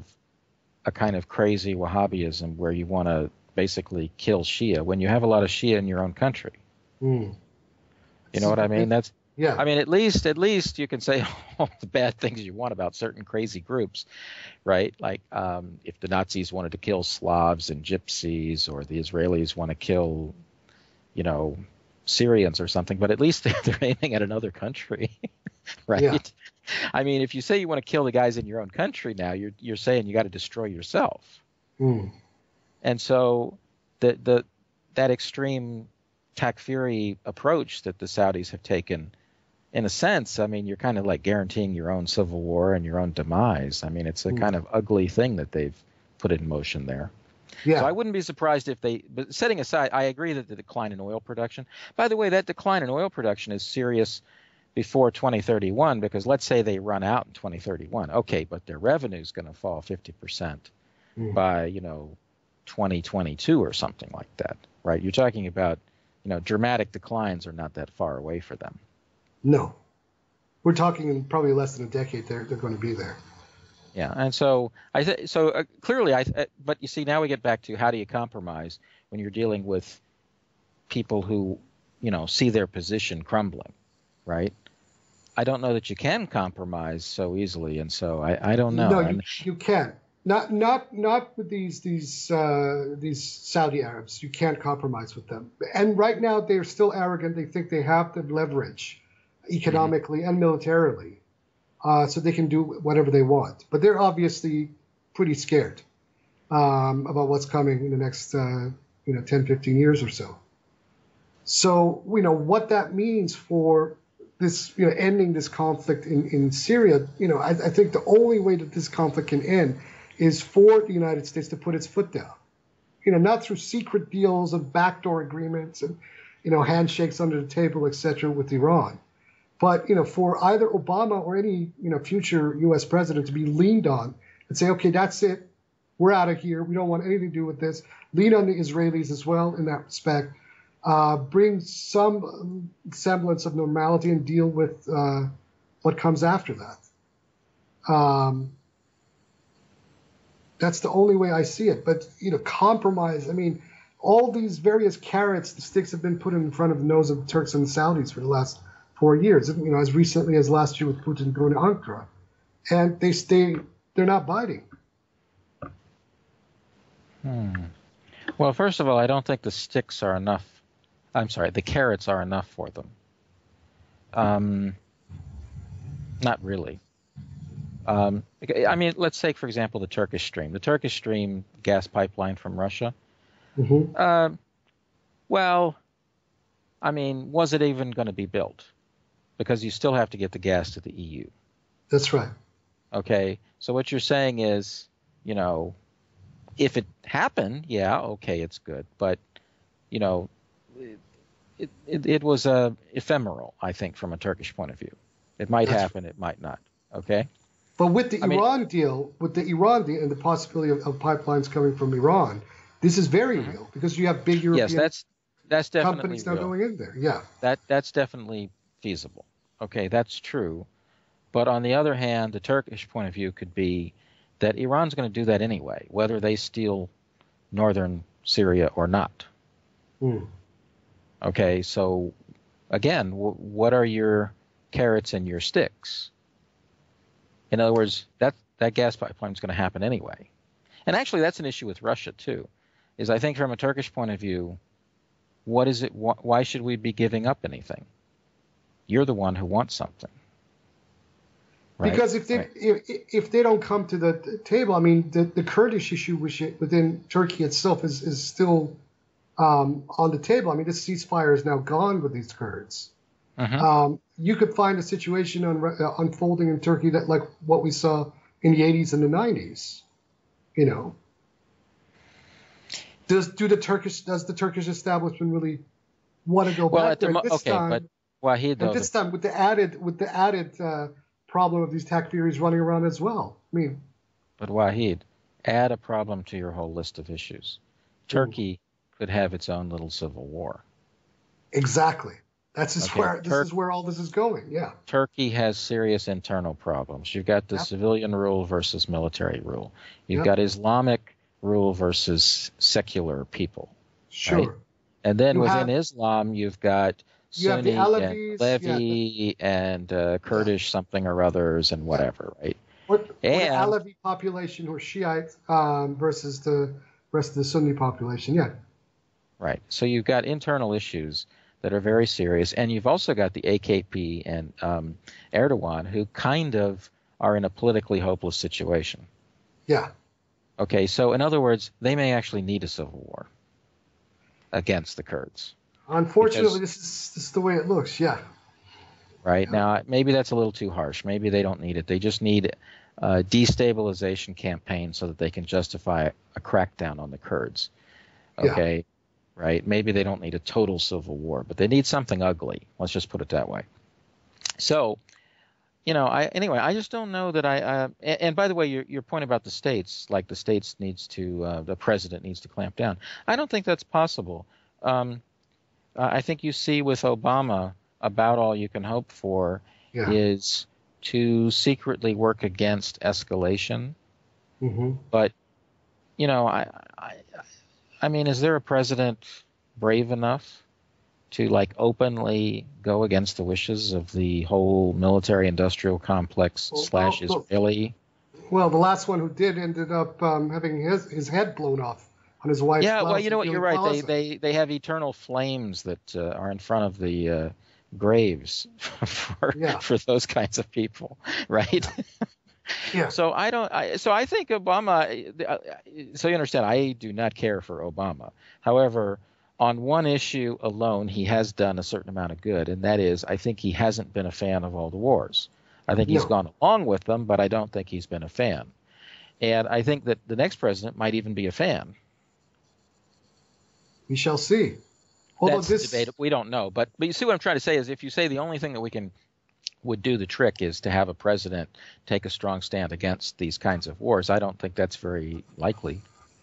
a kind of crazy Wahhabism where you want to basically kill Shia when you have a lot of Shia in your own country? Mm. You know what I mean? That's Yeah. I mean, at least at least you can say all the bad things you want about certain crazy groups, right? Like um, if the Nazis wanted to kill Slavs and Gypsies, or the Israelis want to kill, you know, Syrians or something, but at least they're aiming at another country, right? Yeah. I mean, if you say you want to kill the guys in your own country now, you're you're saying you got to destroy yourself. Mm. And so the the that extreme takfiri approach that the Saudis have taken, in a sense, I mean, you're kind of like guaranteeing your own civil war and your own demise. I mean, it's a Mm. kind of ugly thing that they've put in motion there. Yeah. So I wouldn't be surprised if they, but setting aside, I agree that the decline in oil production, by the way, that decline in oil production is serious before twenty thirty-one, because let's say they run out in twenty thirty-one. Okay, but their revenue is going to fall fifty percent Mm. by, you know, twenty twenty-two or something like that, right? You're talking about, you know, dramatic declines are not that far away for them. No. We're talking in probably less than a decade they're, they're going to be there. Yeah, and so I th- so uh, clearly, I uh, but you see, now we get back to how do you compromise when you're dealing with people who, you know, see their position crumbling, right? I don't know that you can compromise so easily, and so I, I don't know. No, you, And, you can't. Not not not with these these uh, these Saudi Arabs. You can't compromise with them. And right now they're still arrogant. They think they have the leverage economically and militarily, uh, so they can do whatever they want. But they're obviously pretty scared um, about what's coming in the next uh, you know ten, fifteen years or so. So you know what that means for this, you know, ending this conflict in, in Syria. You know, I, I think the only way that this conflict can end is for the United States to put its foot down. You know, not through secret deals and backdoor agreements and, you know, handshakes under the table, et cetera, with Iran. But, you know, for either Obama or any, you know, future U S president to be leaned on and say, okay, that's it. We're out of here. We don't want anything to do with this. Lean on the Israelis as well in that respect. Uh, bring some semblance of normality and deal with uh, what comes after that. Um, that's the only way I see it. But, you know, compromise, I mean, all these various carrots, the sticks have been put in front of the nose of the Turks and the Saudis for the last four years, you know, as recently as last year with Putin going to Ankara. And they stay, they're not biting. hmm. Well, first of all, I don't think the sticks are enough. I'm sorry, the carrots are enough for them. Um, not really. Um, I mean, let's take, for example, the Turkish Stream. The Turkish Stream gas pipeline from Russia. Mm-hmm. Uh, well, I mean, was it even going to be built? Because you still have to get the gas to the E U. That's right. Okay, so what you're saying is, you know, if it happened, yeah, okay, it's good. But, you know, it, it, it was uh, ephemeral, I think, from a Turkish point of view. It might That's happen, it might not. Okay? But with the I mean- Iran deal, with the Iran deal and the possibility of, of pipelines coming from Iran, this is very real because you have big European Yes, that's that's definitely companies now real. going in there. Yeah. That that's definitely feasible. Okay, that's true. But on the other hand, the Turkish point of view could be that Iran's going to do that anyway, whether they steal northern Syria or not. Mm. Okay, so again, w- what are your carrots and your sticks? In other words, that that gas pipeline is going to happen anyway. And actually, that's an issue with Russia too. Is I think from a Turkish point of view, what is it? Wh- why should we be giving up anything? You're the one who wants something. Right? Because if they Right. if, if they don't come to the table, I mean, the, the Kurdish issue which it- within Turkey itself is is still um, on the table. I mean, this ceasefire is now gone with these Kurds. Mhm. Um, you could find a situation un- uh, unfolding in Turkey that like what we saw in the eighties and the nineties. You know. Does do the Turkish does the Turkish establishment really want to go well, back at the there? mo- And this okay, time, but Wahid, though, and this the, time with the added with the added uh, problem of these Takfiris running around as well. I mean, but Wahid, add a problem to your whole list of issues. Turkey could have its own little civil war. exactly. That's just Okay, where this Turk- is where all this is going. Yeah. Turkey has serious internal problems. You've got the Yep. civilian rule versus military rule. You've Yep. got Islamic rule versus secular people. Sure. Right. And then You within have- Islam, you've got You have the Sunni and Alevis, yeah, Levi and uh, Kurdish something or others and whatever, right? Or, or the And- Alevi population who are Shiite um, versus the rest of the Sunni population. Yeah. Right. So you've got internal issues that are very serious, and you've also got the A K P and um, Erdogan, who kind of are in a politically hopeless situation. Yeah. Okay, so in other words, they may actually need a civil war against the Kurds. Unfortunately, Because- this is this is the way it looks. Yeah. Right now, maybe that's a little too harsh. Maybe they don't need it. They just need a destabilization campaign so that they can justify a crackdown on the Kurds. Yeah. Okay, right? Maybe they don't need a total civil war, but they need something ugly. Let's just put it that way. So, you know, I anyway, I just don't know that I. Uh, and, and by the way, your your point about the states, like the states needs to, uh, the president needs to clamp down. I don't think that's possible. Um, I think you see with Obama, about all you can hope for Yeah. is to secretly work against escalation. Mm-hmm. But, you know, I, I, I mean, is there a president brave enough to like openly go against the wishes of the whole military-industrial complex Well, slash well, well- Israeli? Well, the last one who did ended up um, having his his head blown off on his wife's. Yeah, well, blouse you know what? in You're Dealey right. They Plaza. they they have eternal flames that uh, are in front of the uh, graves for Yeah. for those kinds of people, right? Yeah. So I don't. I, so I think Obama. uh, So you understand, I do not care for Obama. However, on one issue alone, he has done a certain amount of good, and that is, I think he hasn't been a fan of all the wars. I think he's No. gone along with them, but I don't think he's been a fan. And I think that the next president might even be a fan. We shall see. Although That's this debatable. We don't know, but but you see what I'm trying to say is, if you say the only thing that we can would do the trick is to have a president take a strong stand against these kinds of wars, I don't think that's very likely.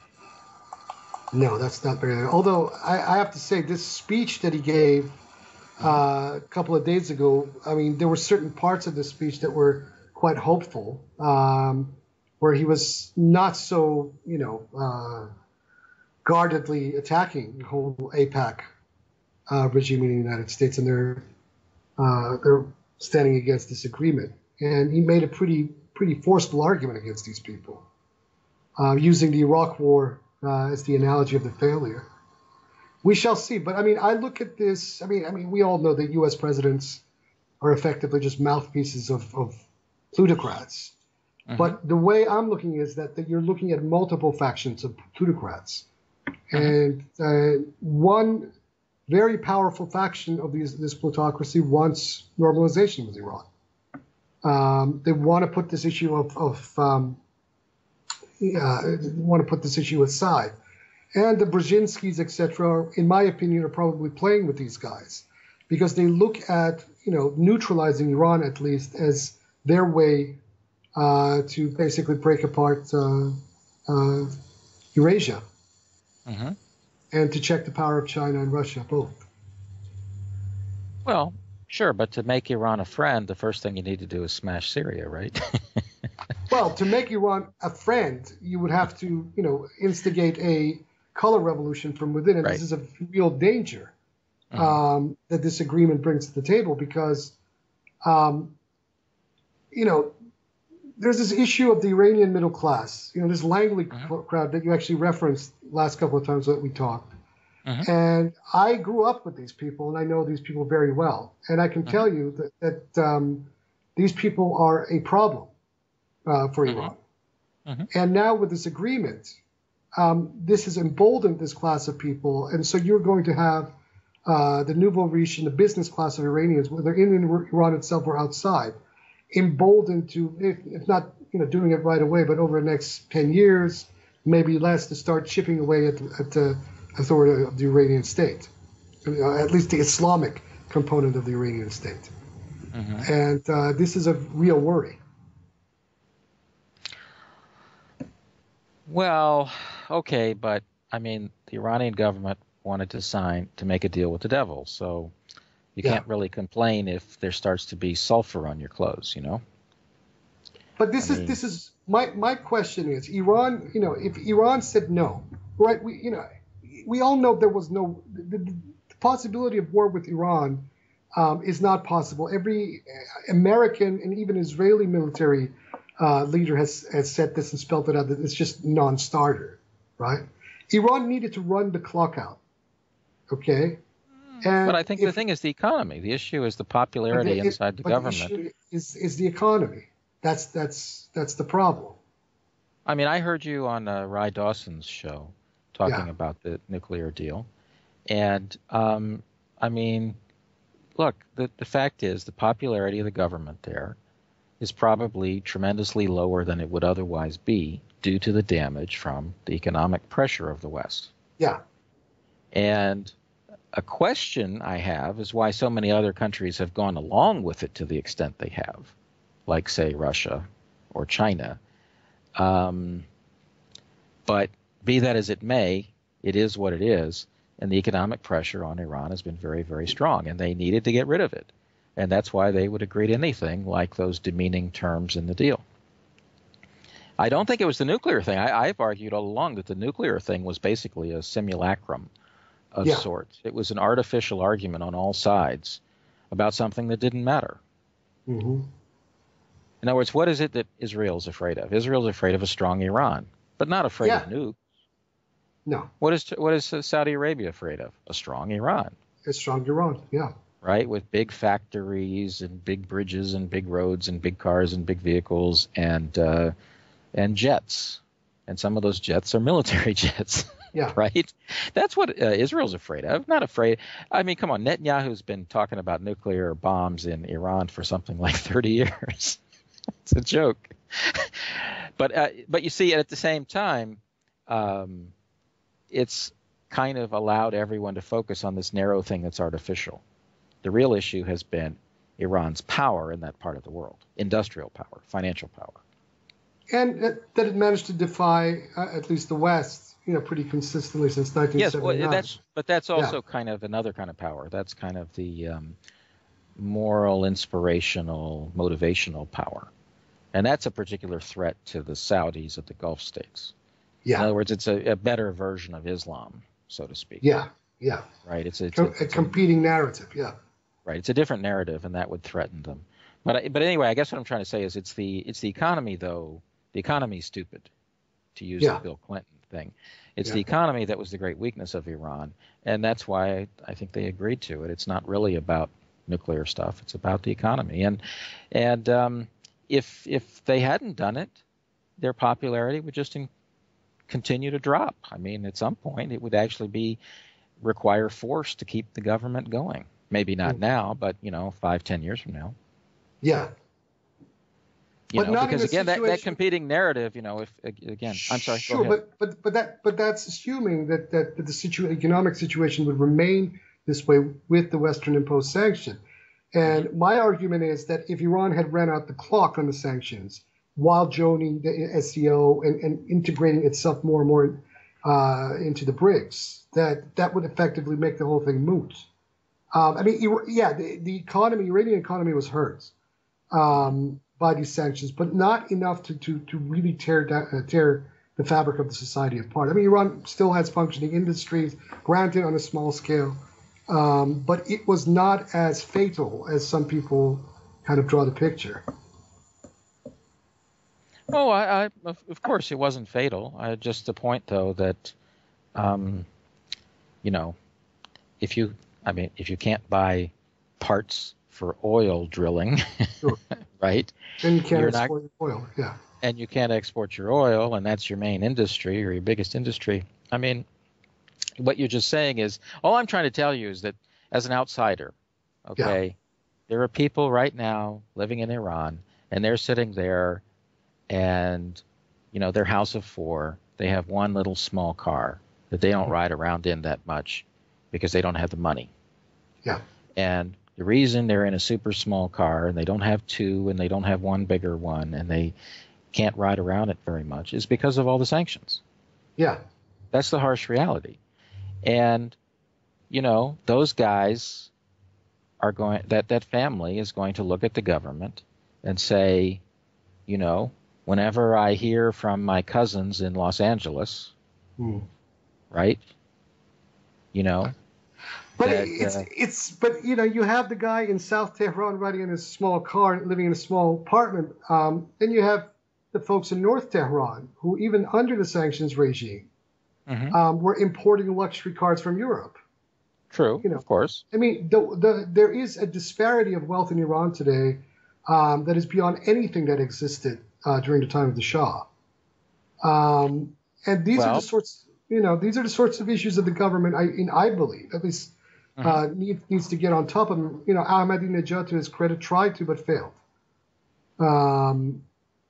No, that's not very. Although I, I have to say, this speech that he gave uh, a couple of days ago, I mean, there were certain parts of the speech that were quite hopeful, um, where he was not so, you know, uh, guardedly attacking the whole AIPAC uh, regime in the United States and their uh, their standing against this agreement. And he made a pretty pretty forceful argument against these people, uh, using the Iraq War uh, as the analogy of the failure. We shall see. But I mean, I look at this. I mean, I mean, we all know that U S presidents are effectively just mouthpieces of, of plutocrats. Mhm. But the way I'm looking is that, that you're looking at multiple factions of plutocrats. And uh, one very powerful faction of these, this plutocracy wants normalization with Iran. Um, they want to put this issue of, of um, uh, want to put this issue aside. And the Brzezinskis, et cetera, in my opinion, are probably playing with these guys because they look at, you know, neutralizing Iran at least as their way uh, to basically break apart uh, uh, Eurasia. Mm-hmm. And to check the power of China and Russia, both. Well, sure, but to make Iran a friend, the first thing you need to do is smash Syria, right? Well, to make Iran a friend, you would have to, you know, instigate a color revolution from within. And Right. this is a real danger Mhm. um, that this agreement brings to the table because, um, you know, there's this issue of the Iranian middle class. You know, this Langley Mhm. crowd that you actually referenced last couple of times that we talked. Mhm. And I grew up with these people, and I know these people very well. And I can tell you that, that um, these people are a problem uh, for Mhm. Iran. Mhm. And now with this agreement, um, this has emboldened this class of people. And so you're going to have uh, the nouveau riche and the business class of Iranians, whether in Iran itself or outside, emboldened to, if, if not, you know, doing it right away, but over the next ten years, maybe less to start chipping away at, at the authority of the Iranian state, uh, at least the Islamic component of the Iranian state. Mm-hmm. And uh, this is a real worry. Well, okay, but I mean, the Iranian government wanted to sign to make a deal with the devil, so you yeah. can't really complain if there starts to be sulfur on your clothes, you know? But this I is mean, this is my my question is Iran. You know, if Iran said no, right? We you know we all know there was no the, the possibility of war with Iran um, is not possible. Every American and even Israeli military uh, leader has has said this and spelled it out that it's just non-starter, right? Iran needed to run the clock out, okay. And but I think if, the thing is the economy. The issue is the popularity the, inside the but government. The issue is is the economy. That's that's that's the problem. I mean, I heard you on uh, Ry Dawson's show talking yeah. about the nuclear deal, and um, I mean, look, the the fact is the popularity of the government there is probably tremendously lower than it would otherwise be due to the damage from the economic pressure of the West. Yeah, and a question I have is why so many other countries have gone along with it to the extent they have, like, say, Russia or China. Um, but be that as it may, it is what it is, and the economic pressure on Iran has been very, very strong, and they needed to get rid of it. And that's why they would agree to anything like those demeaning terms in the deal. I don't think it was the nuclear thing. I, I've argued all along that the nuclear thing was basically a simulacrum of yeah. sorts. It was an artificial argument on all sides about something that didn't matter. Mm-hmm. In other words, what is it that Israel's afraid of? Israel's afraid of a strong Iran, but not afraid yeah. of nukes. No. What is what is Saudi Arabia afraid of? A strong Iran. A strong Iran, yeah. Right, with big factories and big bridges and big roads and big cars and big vehicles and uh, and jets, and some of those jets are military jets. Yeah. Right? That's what uh, Israel's afraid of. Not afraid. I mean, come on. Netanyahu's been talking about nuclear bombs in Iran for something like thirty years. It's a joke. but uh, but you see, at the same time, um, it's kind of allowed everyone to focus on this narrow thing that's artificial. The real issue has been Iran's power in that part of the world, industrial power, financial power. And that, that it managed to defy uh, at least the West, you know, pretty consistently since nineteen seventy-nine. Yes, well, that's, but that's also yeah. kind of another kind of power. That's kind of the um, moral, inspirational, motivational power. And that's a particular threat to the Saudis of the Gulf states. Yeah. In other words, it's a, a better version of Islam, so to speak. Yeah, yeah. Right. It's a, it's a, a, a competing a, narrative. Yeah. Right. It's a different narrative, and that would threaten them. But but anyway, I guess what I'm trying to say is it's the it's the economy, though. The economy is stupid, to use yeah. the Bill Clinton thing. It's yeah. the economy that was the great weakness of Iran, and that's why I, I think they agreed to it. It's not really about nuclear stuff. It's about the economy. And and um, if if they hadn't done it, their popularity would just in, continue to drop. I mean, at some point, it would actually be require force to keep the government going. Maybe not mm. now, but, you know, five, ten years from now. Yeah. You but know, not because in again, that, situation... that competing narrative, you know, if again, I'm sorry. Sure, go ahead. but but but that but that's assuming that that, that the situ- economic situation would remain this way with the Western imposed sanction. And my argument is that if Iran had ran out the clock on the sanctions while joining the S C O and, and integrating itself more and more uh, into the BRICS, that that would effectively make the whole thing moot. Um, I mean, yeah, the, the economy, Iranian economy was hurt um, by these sanctions, but not enough to to, to really tear down, uh, tear the fabric of the society apart. I mean, Iran still has functioning industries, granted on a small scale, um, but it was not as fatal as some people kind of draw the picture. Oh, I, I of course it wasn't fatal. I, just the point, though, that, um, you know, if you, I mean, if you can't buy parts for oil drilling, sure. right? Then you can't you're export not, oil, yeah. And you can't export your oil, and that's your main industry or your biggest industry. I mean, what you're just saying is, all I'm trying to tell you is that as an outsider, okay, yeah. there are people right now living in Iran, and they're sitting there, and, you know, they're House of Four, they have one little small car that they don't ride around in that much because they don't have the money. Yeah. And the reason they're in a super small car and they don't have two and they don't have one bigger one and they can't ride around it very much is because of all the sanctions. Yeah. That's the harsh reality. And, you know, those guys are going, that, that family is going to look at the government and say, you know, whenever I hear from my cousins in Los Angeles, mm. right, you know, But that, it's uh, it's but you know you have the guy in South Tehran riding in a small car, living in a small apartment. Um, then you have the folks in North Tehran who, even under the sanctions regime, mm-hmm. um, were importing luxury cars from Europe. True, You know, of course. I mean, the, the, there is a disparity of wealth in Iran today um, that is beyond anything that existed uh, during the time of the Shah. Um, and these well, are the sorts, you know, these are the sorts of issues that the government, I, in, I believe, at least. Mm-hmm. Uh, need, needs to get on top of him. You know, Ahmadinejad, to his credit, tried to but failed. Um,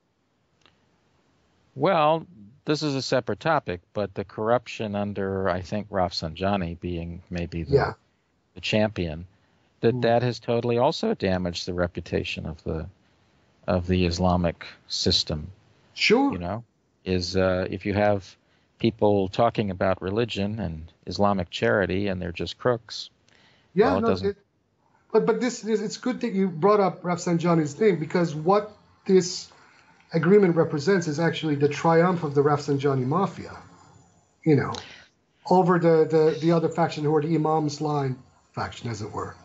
well, this is a separate topic, but the corruption under, I think, Rafsanjani being maybe the, yeah. the champion, that Mm. that has totally also damaged the reputation of the of the Islamic system. Sure. You know, is uh, if you have people talking about religion and Islamic charity and they're just crooks. Yeah, well, it no, doesn't... it, but but this, this it's good that you brought up Rafsanjani's name, because what this agreement represents is actually the triumph of the Rafsanjani mafia, you know, over the, the, the other faction, who are the Imam's line faction, as it were.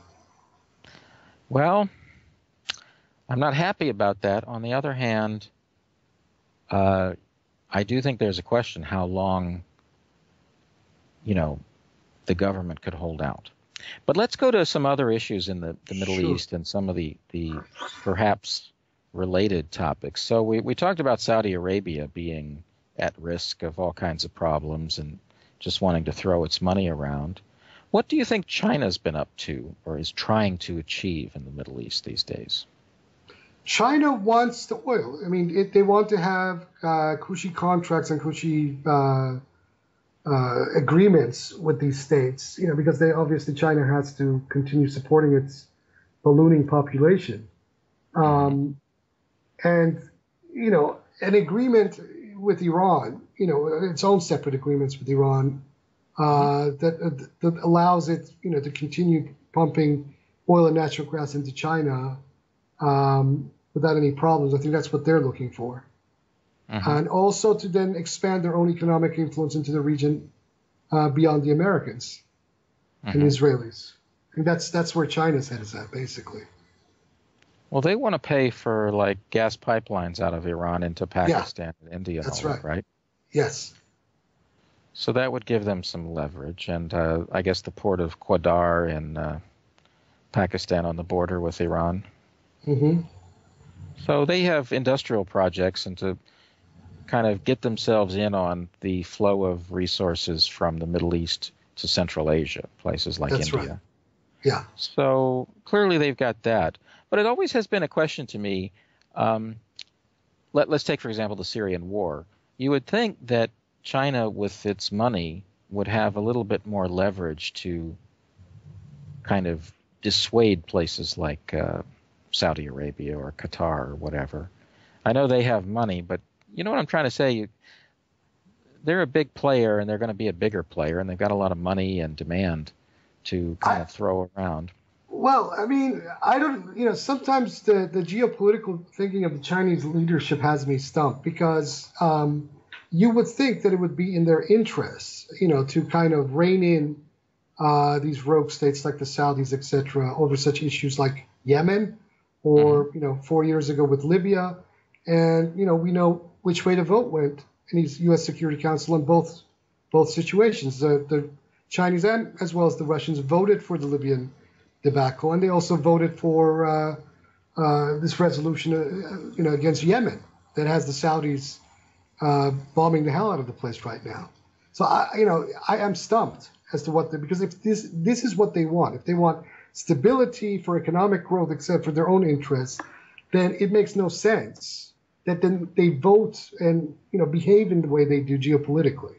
Well, I'm not happy about that. On the other hand, uh, I do think there's a question how long, you know, the government could hold out. But let's go to some other issues in the, the Middle Sure. East and some of the, the perhaps related topics. So we, we talked about Saudi Arabia being at risk of all kinds of problems and just wanting to throw its money around. What do you think China's been up to or is trying to achieve in the Middle East these days? China wants the oil. I mean, it, they want to have uh, cushy contracts and cushy uh, uh, agreements with these states, you know, because they obviously China has to continue supporting its ballooning population. Um, and, you know, an agreement with Iran, you know, its own separate agreements with Iran uh, that, that allows it, you know, to continue pumping oil and natural gas into China um, without any problems. I think that's what they're looking for. Mm-hmm. And also to then expand their own economic influence into the region uh, beyond the Americans mm-hmm. and Israelis. I think that's that's where China's head is at, basically. Well, they want to pay for like gas pipelines out of Iran into Pakistan yeah, and India. That's and all right. That, right. Yes. So that would give them some leverage, and uh, I guess the port of Kwadar in uh, Pakistan on the border with Iran. Mm-hmm. So they have industrial projects, and to kind of get themselves in on the flow of resources from the Middle East to Central Asia, places like That's India. Right. Yeah. So clearly they've got that. But it always has been a question to me. Um, let, let's take, for example, the Syrian war. You would think that China, with its money, would have a little bit more leverage to kind of dissuade places like uh, Saudi Arabia or Qatar or whatever. I know they have money, but you know what I'm trying to say? You, they're a big player, and they're going to be a bigger player, and they've got a lot of money and demand to kind I, of throw around. Well, I mean, I don't, you know, sometimes the, the geopolitical thinking of the Chinese leadership has me stumped, because um, you would think that it would be in their interests, you know, to kind of rein in uh, these rogue states like the Saudis, et cetera, over such issues like Yemen or, mm-hmm. you know, four years ago with Libya. And, you know, we know which way the vote went in the U S Security Council in both both situations. The, the Chinese and as well as the Russians voted for the Libyan debacle, and they also voted for uh, uh, this resolution, uh, you know, against Yemen that has the Saudis uh, bombing the hell out of the place right now. So, I, you know, I am stumped as to what they, because if this this is what they want, if they want stability for economic growth, except for their own interests, then it makes no sense that then they vote and, you know, behave in the way they do geopolitically?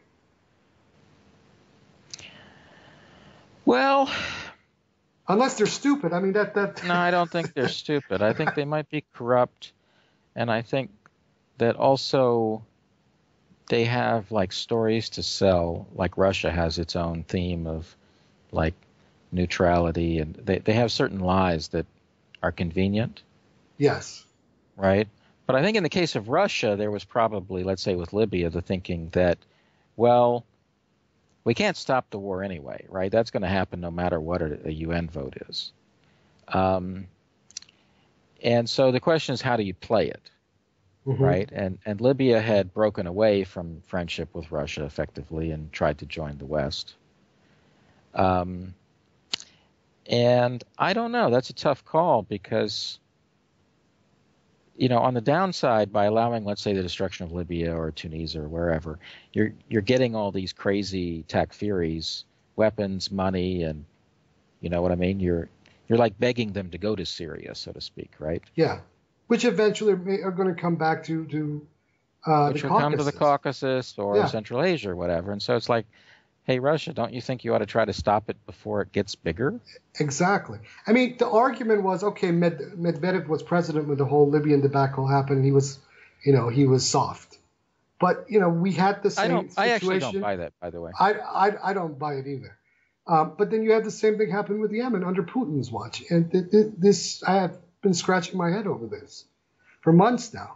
Well, unless they're stupid. I mean, that that. No, I don't think they're stupid. I think they might be corrupt, and I think that also they have like stories to sell. Like Russia has its own theme of like neutrality, and they they have certain lies that are convenient. Yes. Right. But I think in the case of Russia, there was probably, let's say with Libya, the thinking that, well, we can't stop the war anyway, right? That's going to happen no matter what a, a U N vote is. Um, and so the question is, how do you play it, mm-hmm. right? And and Libya had broken away from friendship with Russia effectively and tried to join the West. Um, and I don't know. That's a tough call because, you know, on the downside, by allowing, let's say, the destruction of Libya or Tunisia or wherever, you're you're getting all these crazy Takfiris, weapons, money, and you know what I mean? You're you're like begging them to go to Syria, so to speak, right? Yeah, which eventually may, are going to come back to to uh, which the will Caucasus. come to the Caucasus or yeah. Central Asia or whatever. And so it's like, hey, Russia, don't you think you ought to try to stop it before it gets bigger? Exactly. I mean, the argument was, okay, Med- Medvedev was president when the whole Libyan debacle happened. And he was, you know, he was soft. But, you know, we had the same I don't, situation. I actually don't buy that, by the way. I, I, I don't buy it either. Um, but then you had the same thing happen with Yemen under Putin's watch. And th- th- this, I have been scratching my head over this for months now.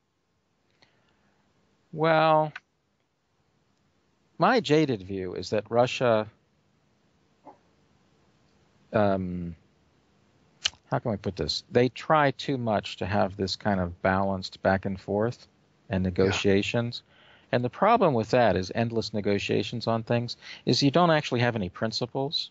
Well, my jaded view is that Russia, um, how can I put this? They try too much to have this kind of balanced back and forth and negotiations. Yeah. And the problem with that is endless negotiations on things is you don't actually have any principles,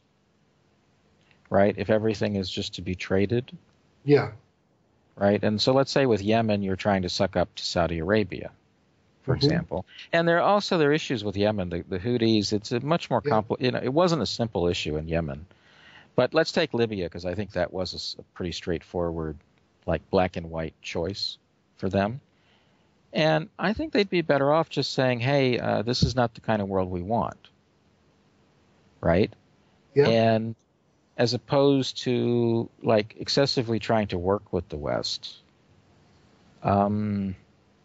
right? If everything is just to be traded. Yeah. Right. And so let's say with Yemen, you're trying to suck up to Saudi Arabia, for mm-hmm. example. And there are also there are issues with Yemen, the, the Houthis. It's a much more yeah. complex. You know, it wasn't a simple issue in Yemen. But let's take Libya, because I think that was a, a pretty straightforward, like black and white choice for them. And I think they'd be better off just saying, hey, uh, this is not the kind of world we want. Right? Yeah. And as opposed to like excessively trying to work with the West. Um,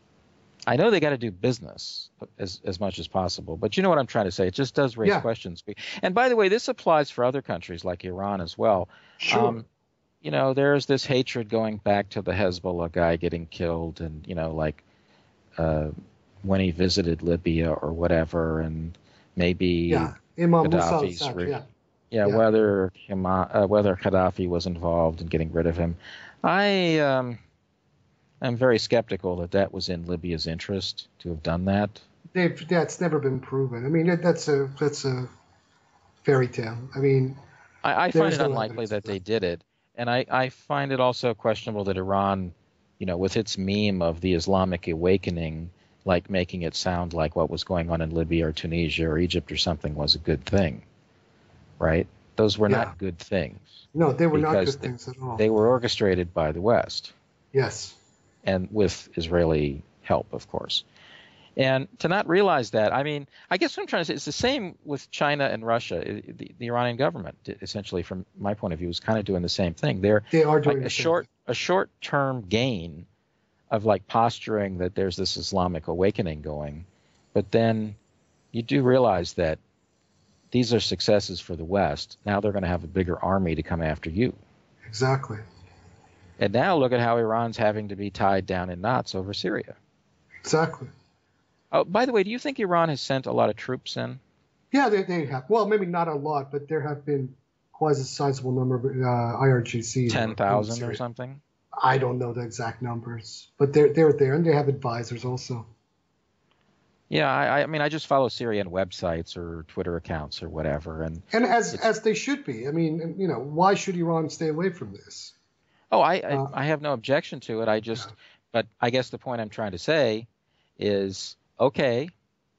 I know they got to do business as as much as possible, but you know what I'm trying to say. It just does raise yeah. questions. And by the way, this applies for other countries like Iran as well. Sure. Um, you know, there's this hatred going back to the Hezbollah guy getting killed, and you know, like uh, when he visited Libya or whatever, and maybe yeah. Imam Gaddafi's. Musa, Re- yeah. Yeah, yeah. whether uh, whether Gaddafi was involved in getting rid of him, I um, am very skeptical that that was in Libya's interest to have done that. They've, that's never been proven. I mean, that's a that's a fairy tale. I mean, I, I find it no unlikely that, that they did it, and I, I find it also questionable that Iran, you know, with its meme of the Islamic awakening, like making it sound like what was going on in Libya or Tunisia or Egypt or something was a good thing. Right? Those were yeah. not good things. No, they were not good they, things at all. They were orchestrated by the West. Yes. And with Israeli help, of course. And to not realize that, I mean, I guess what I'm trying to say, it's the same with China and Russia. The, the Iranian government, essentially, from my point of view, is kind of doing the same thing. They're they are doing like the a same short, thing. a short-term gain of like posturing that there's this Islamic awakening going. But then you do realize that these are successes for the West. Now they're going to have a bigger army to come after you. Exactly. And now look at how Iran's having to be tied down in knots over Syria. Exactly. Oh, by the way, do you think Iran has sent a lot of troops in? Yeah, they, they have. Well, maybe not a lot, but there have been quite a sizable number of uh, I R G Cs. ten thousand or something? I don't know the exact numbers, but they're, they're there, and they have advisors also. Yeah, I, I mean, I just follow Syrian websites or Twitter accounts or whatever, and and as as they should be. I mean, you know, why should Iran stay away from this? Oh, I I, uh, I have no objection to it. I just, yeah. but I guess the point I'm trying to say is, okay,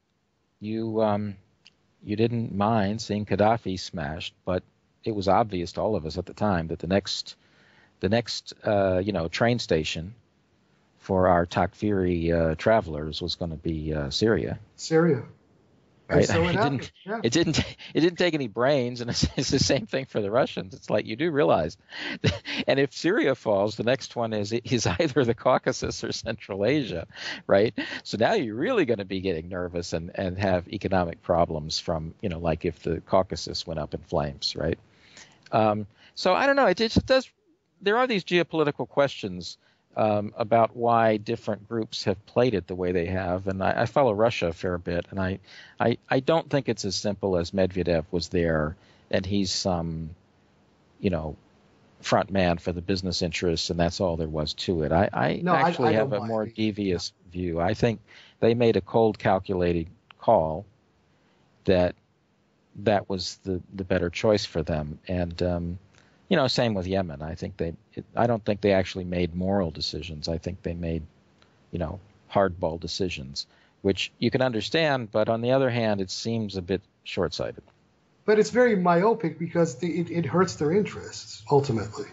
you um, you didn't mind seeing Gaddafi smashed, but it was obvious to all of us at the time that the next, the next, uh, you know, train station for our Takfiri uh, travelers was going to be uh, Syria. Syria. Right. So it, it, didn't, yeah. it didn't. It didn't take any brains, and it's, it's the same thing for the Russians. It's like you do realize, and if Syria falls, the next one is is either the Caucasus or Central Asia, right? So now you're really going to be getting nervous and, and have economic problems from, you know, like if the Caucasus went up in flames, right? Um, so I don't know. It, it just does. There are these geopolitical questions Um, about why different groups have played it the way they have. And I, I follow Russia a fair bit, and I, I, I don't think it's as simple as Medvedev was there and he's some, you know, front man for the business interests, and that's all there was to it. I, I no, actually I, I have a more devious yeah. view. I think they made a cold, calculated call that that was the, the better choice for them. And, um, you know, same with Yemen. I think they, it, I don't think they actually made moral decisions. I think they made, you know, hardball decisions, which you can understand. But on the other hand, it seems a bit short-sighted. But it's very myopic because the, it, it hurts their interests, ultimately.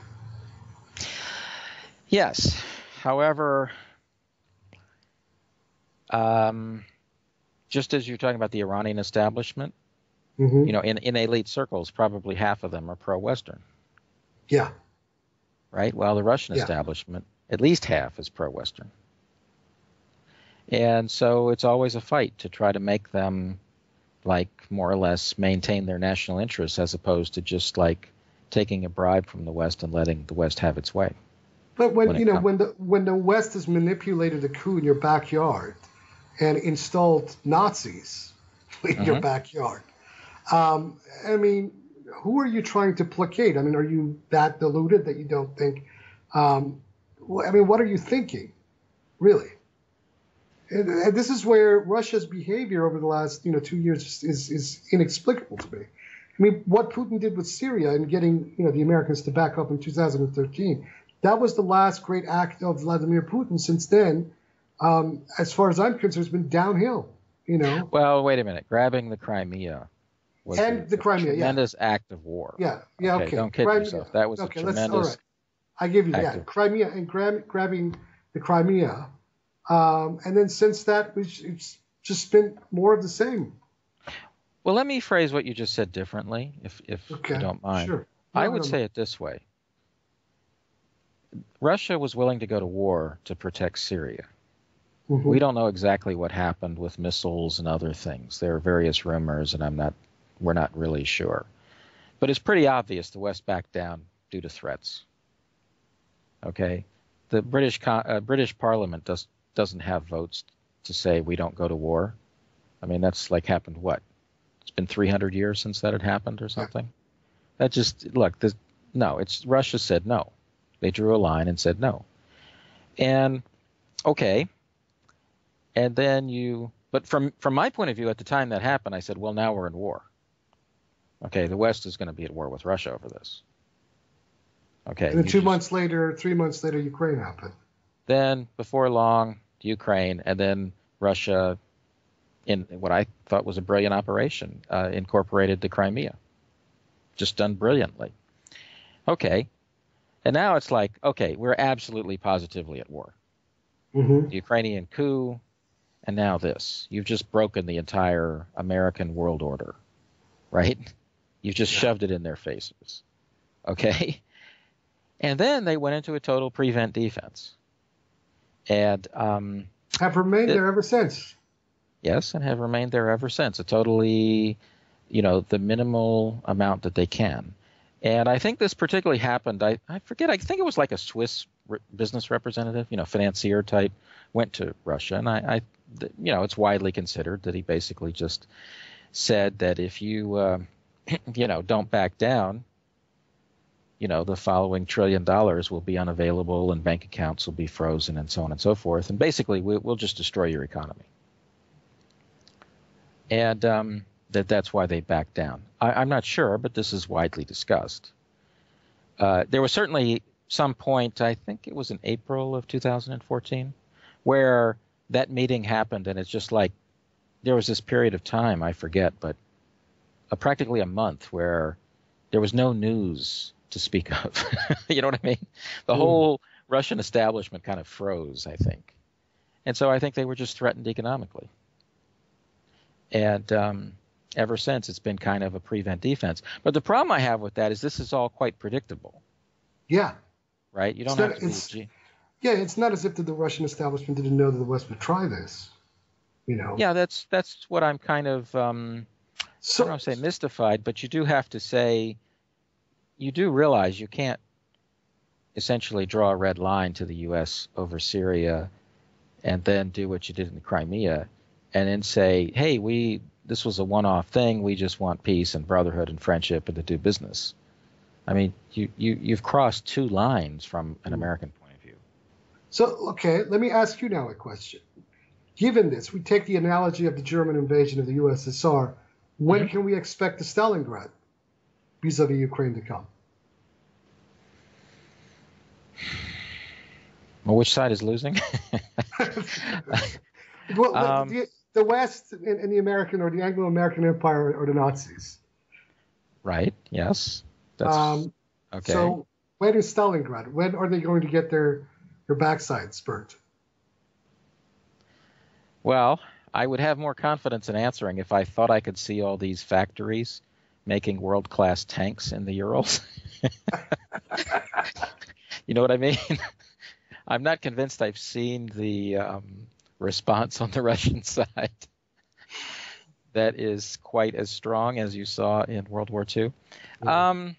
Yes. However, um, just as you're talking about the Iranian establishment, mm-hmm. you know, in, in elite circles, probably half of them are pro-Western. Yeah. Right? Well, the Russian yeah. establishment, at least half is pro-Western. And so it's always a fight to try to make them, like, more or less maintain their national interests as opposed to just, like, taking a bribe from the West and letting the West have its way. But when, when you know, comes. when the when the West has manipulated a coup in your backyard and installed Nazis in mm-hmm. your backyard, um, I mean, who are you trying to placate? I mean, are you that deluded that you don't think? Um, I mean, what are you thinking, really? And, and this is where Russia's behavior over the last, you know, two years is is inexplicable to me. I mean, what Putin did with Syria and getting, you know, the Americans to back up in two thousand thirteen, that was the last great act of Vladimir Putin. Since then, um, as far as I'm concerned, it's been downhill. You know. Well, wait a minute. Grabbing the Crimea. Was and a, the Crimea, a tremendous yeah. act of war. Yeah, yeah, okay. okay. Don't kid Crimea, yourself. That was okay, a tremendous. All right. I give you that. Of... Crimea and grab, grabbing the Crimea, um, and then since that, it's just been more of the same. Well, let me phrase what you just said differently, if if okay. you don't mind. Sure. No, I would no, say no. it this way: Russia was willing to go to war to protect Syria. Mm-hmm. We don't know exactly what happened with missiles and other things. There are various rumors, and I'm not. We're not really sure. But it's pretty obvious the West backed down due to threats. Okay? The British uh, British Parliament does, doesn't have votes to say we don't go to war. I mean, that's like happened what? It's been three hundred years since that had happened or something? That just, look, this, no, it's Russia said no. They drew a line and said no. And, okay. And then you, but from, from my point of view at the time that happened, I said, well, now we're in war. Okay, the West is going to be at war with Russia over this. Okay. And then two just, months later, three months later, Ukraine happened. Then, before long, Ukraine, and then Russia, in what I thought was a brilliant operation, uh, incorporated the Crimea. Just done brilliantly. Okay. And now it's like, okay, we're absolutely positively at war. Mm-hmm. The Ukrainian coup, and now this. You've just broken the entire American world order, right? You've just yeah. shoved it in their faces. Okay? And then they went into a total prevent defense. And um, have remained it, there ever since. Yes, and have remained there ever since. A totally, you know, the minimal amount that they can. And I think this particularly happened, I, I forget, I think it was like a Swiss re- business representative, you know, financier type, went to Russia. And I, I, you know, it's widely considered that he basically just said that if you, uh, you know, don't back down, you know, the following trillion dollars will be unavailable and bank accounts will be frozen and so on and so forth. And basically, we, we'll just destroy your economy. And um, that that's why they backed down. I, I'm not sure, but this is widely discussed. Uh, there was certainly some point, I think it was in April of two thousand fourteen, where that meeting happened, and it's just like there was this period of time, I forget, but uh, practically a month where there was no news to speak of. You know what I mean? The mm. whole Russian establishment kind of froze, I think. And so I think they were just threatened economically. And um, ever since, it's been kind of a prevent defense. But the problem I have with that is this is all quite predictable. Yeah. Right? You don't it's have not, to be it's, a G. Yeah, it's not as if the, the Russian establishment didn't know that the West would try this. You know. Yeah, that's that's what I'm kind of um, so, I don't want to say mystified, but you do have to say you do realize you can't essentially draw a red line to the U S over Syria and then do what you did in Crimea and then say, hey, we this was a one-off thing. We just want peace and brotherhood and friendship and to do business. I mean, you, you, you've crossed two lines from an American point of view. So, okay, let me ask you now a question. Given this, we take the analogy of the German invasion of the U S S R. When mm-hmm. can we expect the Stalingrad vis-a-vis Ukraine to come? Well, which side is losing? well, um, the, the West and, and the American or the Anglo-American Empire or the Nazis. Right. Yes. That's um, okay. So when is Stalingrad? When are they going to get their their backside spurt? Well, I would have more confidence in answering if I thought I could see all these factories making world-class tanks in the Urals. You know what I mean? I'm not convinced I've seen the um, response on the Russian side that is quite as strong as you saw in World War Two. Mm-hmm. Um,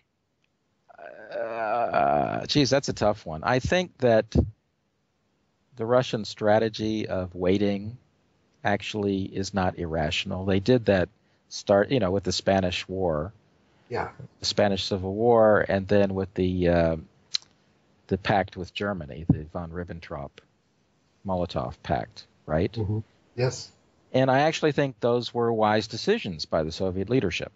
uh, geez, that's a tough one. I think that the Russian strategy of waiting actually is not irrational. They did that start, you know, with the Spanish War, yeah, the Spanish Civil War, and then with the uh, the pact with Germany, the von Ribbentrop-Molotov pact, right? Mm-hmm. Yes. And I actually think those were wise decisions by the Soviet leadership.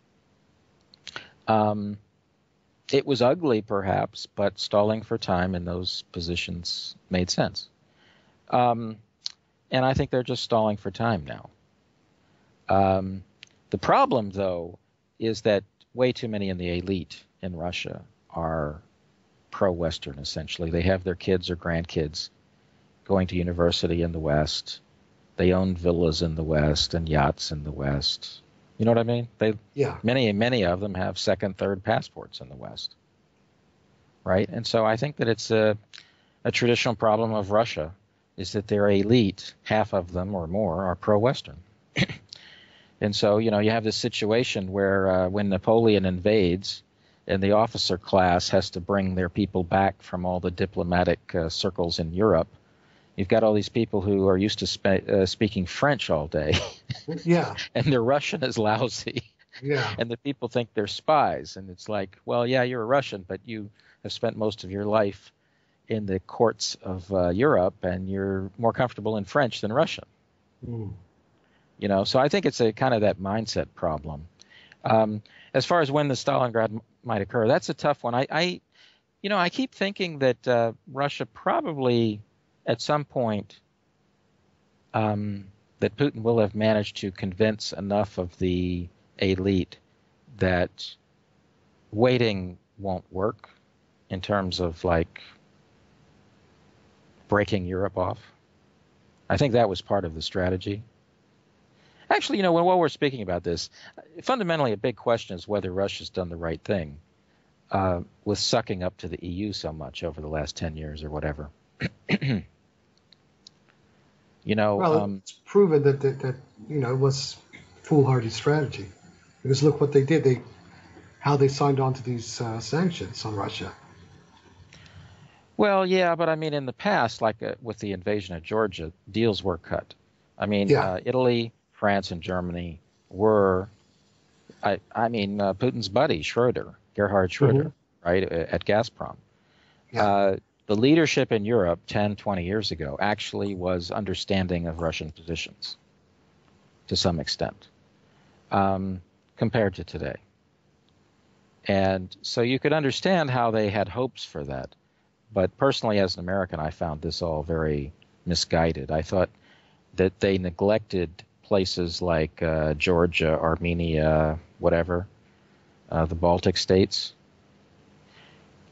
Um, it was ugly, perhaps, but stalling for time in those positions made sense. Um, and I think they're just stalling for time now. Um, the problem, though, is that way too many in the elite in Russia are pro-Western, essentially. They have their kids or grandkids going to university in the West. They own villas in the West and yachts in the West. You know what I mean? They, yeah. Many, many of them have second, third passports in the West, right? And so I think that it's a, a traditional problem of Russia is that their elite, half of them or more, are pro-Western. And so, you know, you have this situation where uh, when Napoleon invades and the officer class has to bring their people back from all the diplomatic uh, circles in Europe, you've got all these people who are used to spe- uh, speaking French all day. Yeah. And their Russian is lousy. Yeah. And the people think they're spies. And it's like, well, yeah, you're a Russian, but you have spent most of your life in the courts of uh, Europe, and you're more comfortable in French than Russian. Mm. You know, so I think it's a kind of that mindset problem. Um, as far as when the Stalingrad m- might occur, that's a tough one. I, I you know, I keep thinking that uh, Russia probably at some point um, that Putin will have managed to convince enough of the elite that waiting won't work in terms of like breaking Europe off. I think that was part of the strategy. Actually, you know, while we're speaking about this, fundamentally a big question is whether Russia's done the right thing uh, with sucking up to the E U so much over the last ten years or whatever. You know, well, um, it's proven that, that that you know it was foolhardy strategy, because look what they did. They how they signed on to these uh, sanctions on Russia. Well, yeah, but I mean, in the past, like uh, with the invasion of Georgia, deals were cut. I mean, Yeah. uh, Italy, France, and Germany were, I, I mean, uh, Putin's buddy, Schroeder, Gerhard Schroeder, mm-hmm. right, at Gazprom. Yeah. Uh, the leadership in Europe ten, twenty years ago actually was understanding of Russian positions to some extent um, compared to today. And so you could understand how they had hopes for that. But personally, as an American, I found this all very misguided. I thought that they neglected places like uh, Georgia, Armenia, whatever, uh, the Baltic states.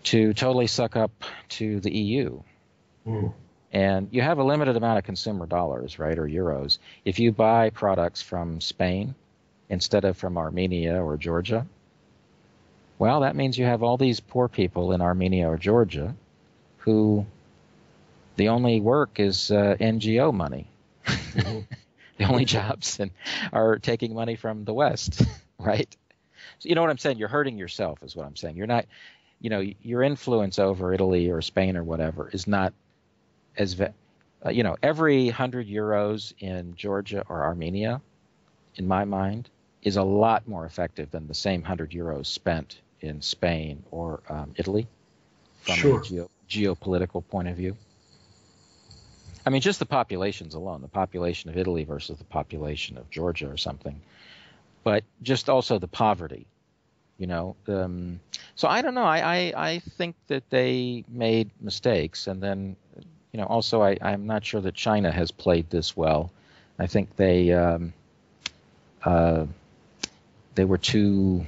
to totally suck up to the E U. Mm. And you have a limited amount of consumer dollars, right, or euros. If you buy products from Spain instead of from Armenia or Georgia, well, that means you have all these poor people in Armenia or Georgia who the only work is uh, N G O money. Mm-hmm. The only jobs and are taking money from the West, right? So you know what I'm saying? You're hurting yourself is what I'm saying. You're not, you know, your influence over Italy or Spain or whatever is not as, uh, you know, every hundred euros in Georgia or Armenia, in my mind, is a lot more effective than the same hundred euros spent in Spain or um, Italy from Sure. a geo- geopolitical point of view. I mean, just the populations alone, the population of Italy versus the population of Georgia or something, but just also the poverty, you know. Um, so I don't know. I, I, I think that they made mistakes. And then, you know, also I, I'm not sure that China has played this well. I think they um, uh, they were too...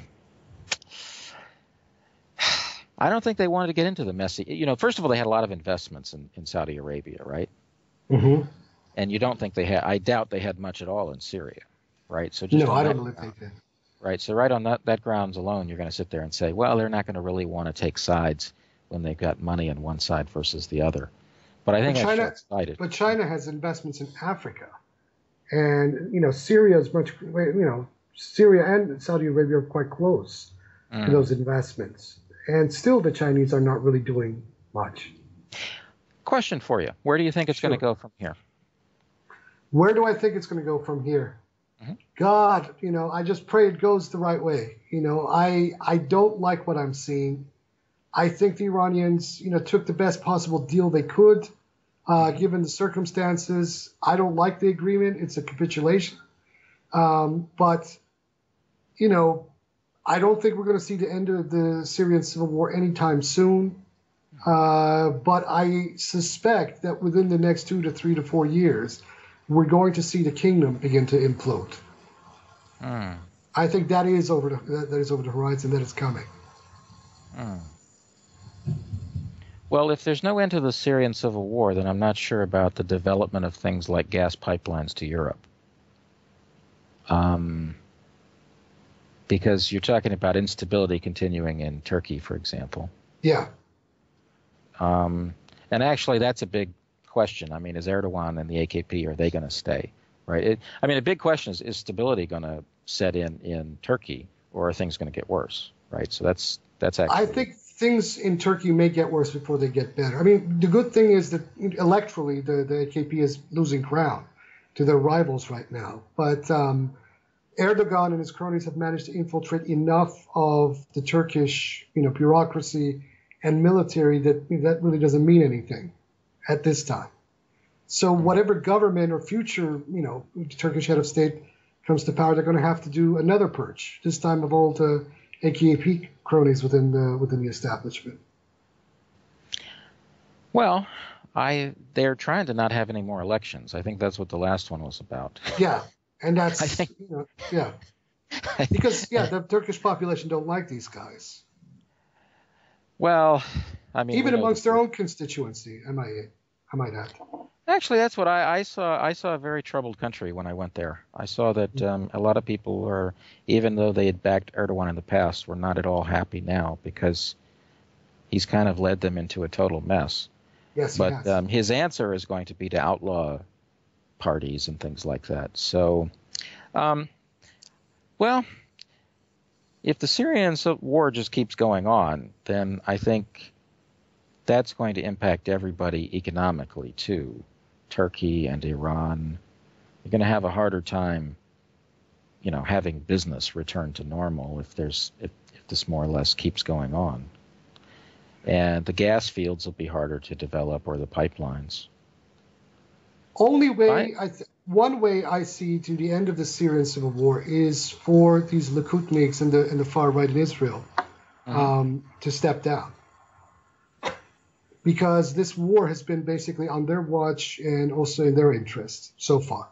I don't think they wanted to get into the messy... You know, first of all, they had a lot of investments in, in Saudi Arabia, right? Mm-hmm. And you don't think they had, I doubt they had much at all in Syria, right? So just No, on I that don't believe ground, they did. right? So right on that, that grounds alone, you're going to sit there and say, well, they're not going to really want to take sides when they've got money on one side versus the other. But I think But that's China, short-sighted. but China has investments in Africa, and you know Syria is much. You know Syria and Saudi Arabia are quite close Mm. to those investments, and still the Chinese are not really doing much. Question for you: where do you think it's Sure. going to go from here? Where do I think it's going to go from here? Mm-hmm. God, you know, I just pray it goes the right way. You know, I I don't like what I'm seeing. I think the Iranians, you know, took the best possible deal they could, uh, given the circumstances. I don't like the agreement. It's a capitulation. Um, but, you know, I don't think we're going to see the end of the Syrian civil war anytime soon. Uh, but I suspect that within the next two to three to four years, we're going to see the kingdom begin to implode. Mm. I think that is over the, that, that is over the horizon. That is coming. Mm. Well, if there's no end to the Syrian civil war, then I'm not sure about the development of things like gas pipelines to Europe. Um, because you're talking about instability continuing in Turkey, for example. Yeah. Um, and actually, that's a big question. I mean, is Erdogan and the A K P, are they going to stay? Right? It, I mean, a big question is, is stability going to set in in Turkey, or are things going to get worse? Right? So that's that's actually... I think things in Turkey may get worse before they get better. I mean, the good thing is that electorally, the, the A K P is losing ground to their rivals right now. But um, Erdogan and his cronies have managed to infiltrate enough of the Turkish, you know, bureaucracy and military that that really doesn't mean anything at this time. So whatever government or future, you know, Turkish head of state comes to power, they're going to have to do another purge, this time of all the A K P cronies within the within the establishment. Well, I they're trying to not have any more elections. I think that's what the last one was about. Yeah, and that's I think, you know, yeah, because yeah, the Turkish population don't like these guys. Well, I mean, even we know amongst that- their own constituency, I might I might add. Actually, that's what I, I saw. I saw a very troubled country when I went there. I saw that um, a lot of people were, even though they had backed Erdogan in the past, were not at all happy now because he's kind of led them into a total mess. Yes, he But has. um, his answer is going to be to outlaw parties and things like that. So, um, well, if the Syrian war just keeps going on, then I think that's going to impact everybody economically too. Turkey and Iran, you're going to have a harder time, you know, having business return to normal if there's if, if this more or less keeps going on. And the gas fields will be harder to develop, or the pipelines. Only way, Right. I th- one way I see to the end of the Syrian civil war is for these Likudniks and the and the far right in Israel Mhm. um, to step down, because this war has been basically on their watch and also in their interest so far.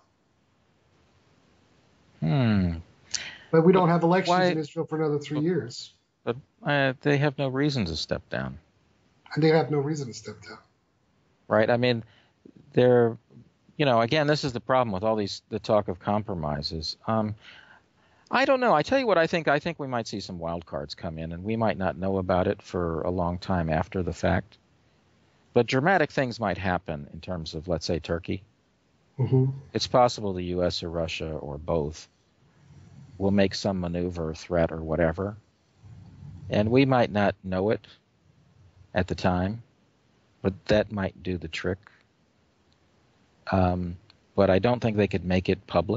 Hmm. But we don't have elections Why- in Israel for another three years. But uh, they have no reason to step down. and they have no reason to step down. Right. I mean, they're, you know, again, this is the problem with all these, the talk of compromises. Um, I don't know. I tell you what I think. I think we might see some wild cards come in, and we might not know about it for a long time after the fact. But dramatic things might happen in terms of, let's say, Turkey. Mm-hmm. It's possible the U S or Russia or both will make some maneuver, threat, or whatever. And we might not know it at the time, but that might do the trick. Um, but I don't think they could make it public.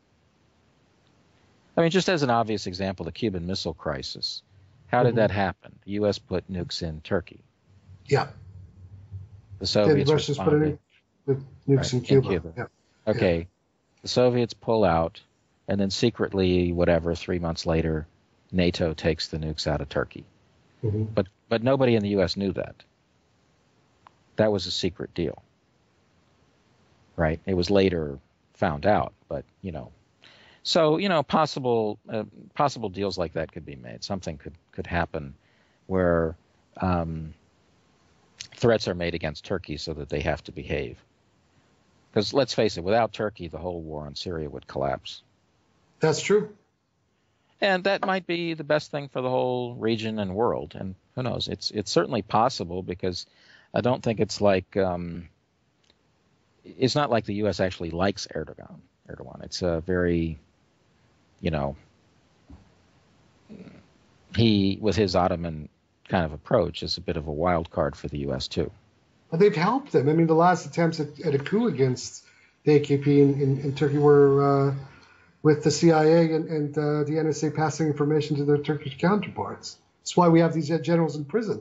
I mean, just as an obvious example, the Cuban Missile Crisis. How did mm-hmm. that happen? The U S put nukes in Turkey. Yeah. The Soviets the Russians put it in with nukes right, in Cuba. In Cuba. Yeah. Okay. Yeah. The Soviets pull out, and then secretly, whatever, three months later, NATO takes the nukes out of Turkey. Mm-hmm. But but nobody in the U S knew that. That was a secret deal. Right? It was later found out, but, you know. So, you know, possible uh, possible deals like that could be made. Something could, could happen where um, threats are made against Turkey so that they have to behave. Because let's face it, without Turkey, the whole war on Syria would collapse. That's true. And that might be the best thing for the whole region and world. And who knows? It's it's certainly possible, because I don't think it's like um, it's not like the U S actually likes Erdogan. Erdogan. It's a very, you know, he with his Ottoman kind of approach is a bit of a wild card for the U S too. But they've helped them. I mean, the last attempts at, at a coup against the A K P in, in, in Turkey were uh, with the C I A and, and uh, the N S A passing information to their Turkish counterparts. That's why we have these generals in prison.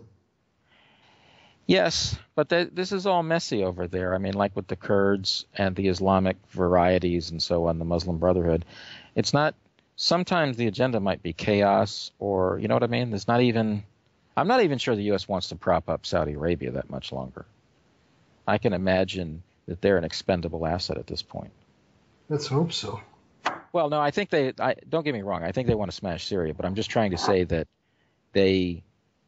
Yes, but th- this is all messy over there. I mean, like with the Kurds and the Islamic varieties and so on, the Muslim Brotherhood. It's not, sometimes the agenda might be chaos, or, you know what I mean? There's not even, I'm not even sure the U S wants to prop up Saudi Arabia that much longer. I can imagine that they're an expendable asset at this point. Let's hope so. Well, no, I think they, I, don't get me wrong, I think they want to smash Syria, but I'm just trying to say that they,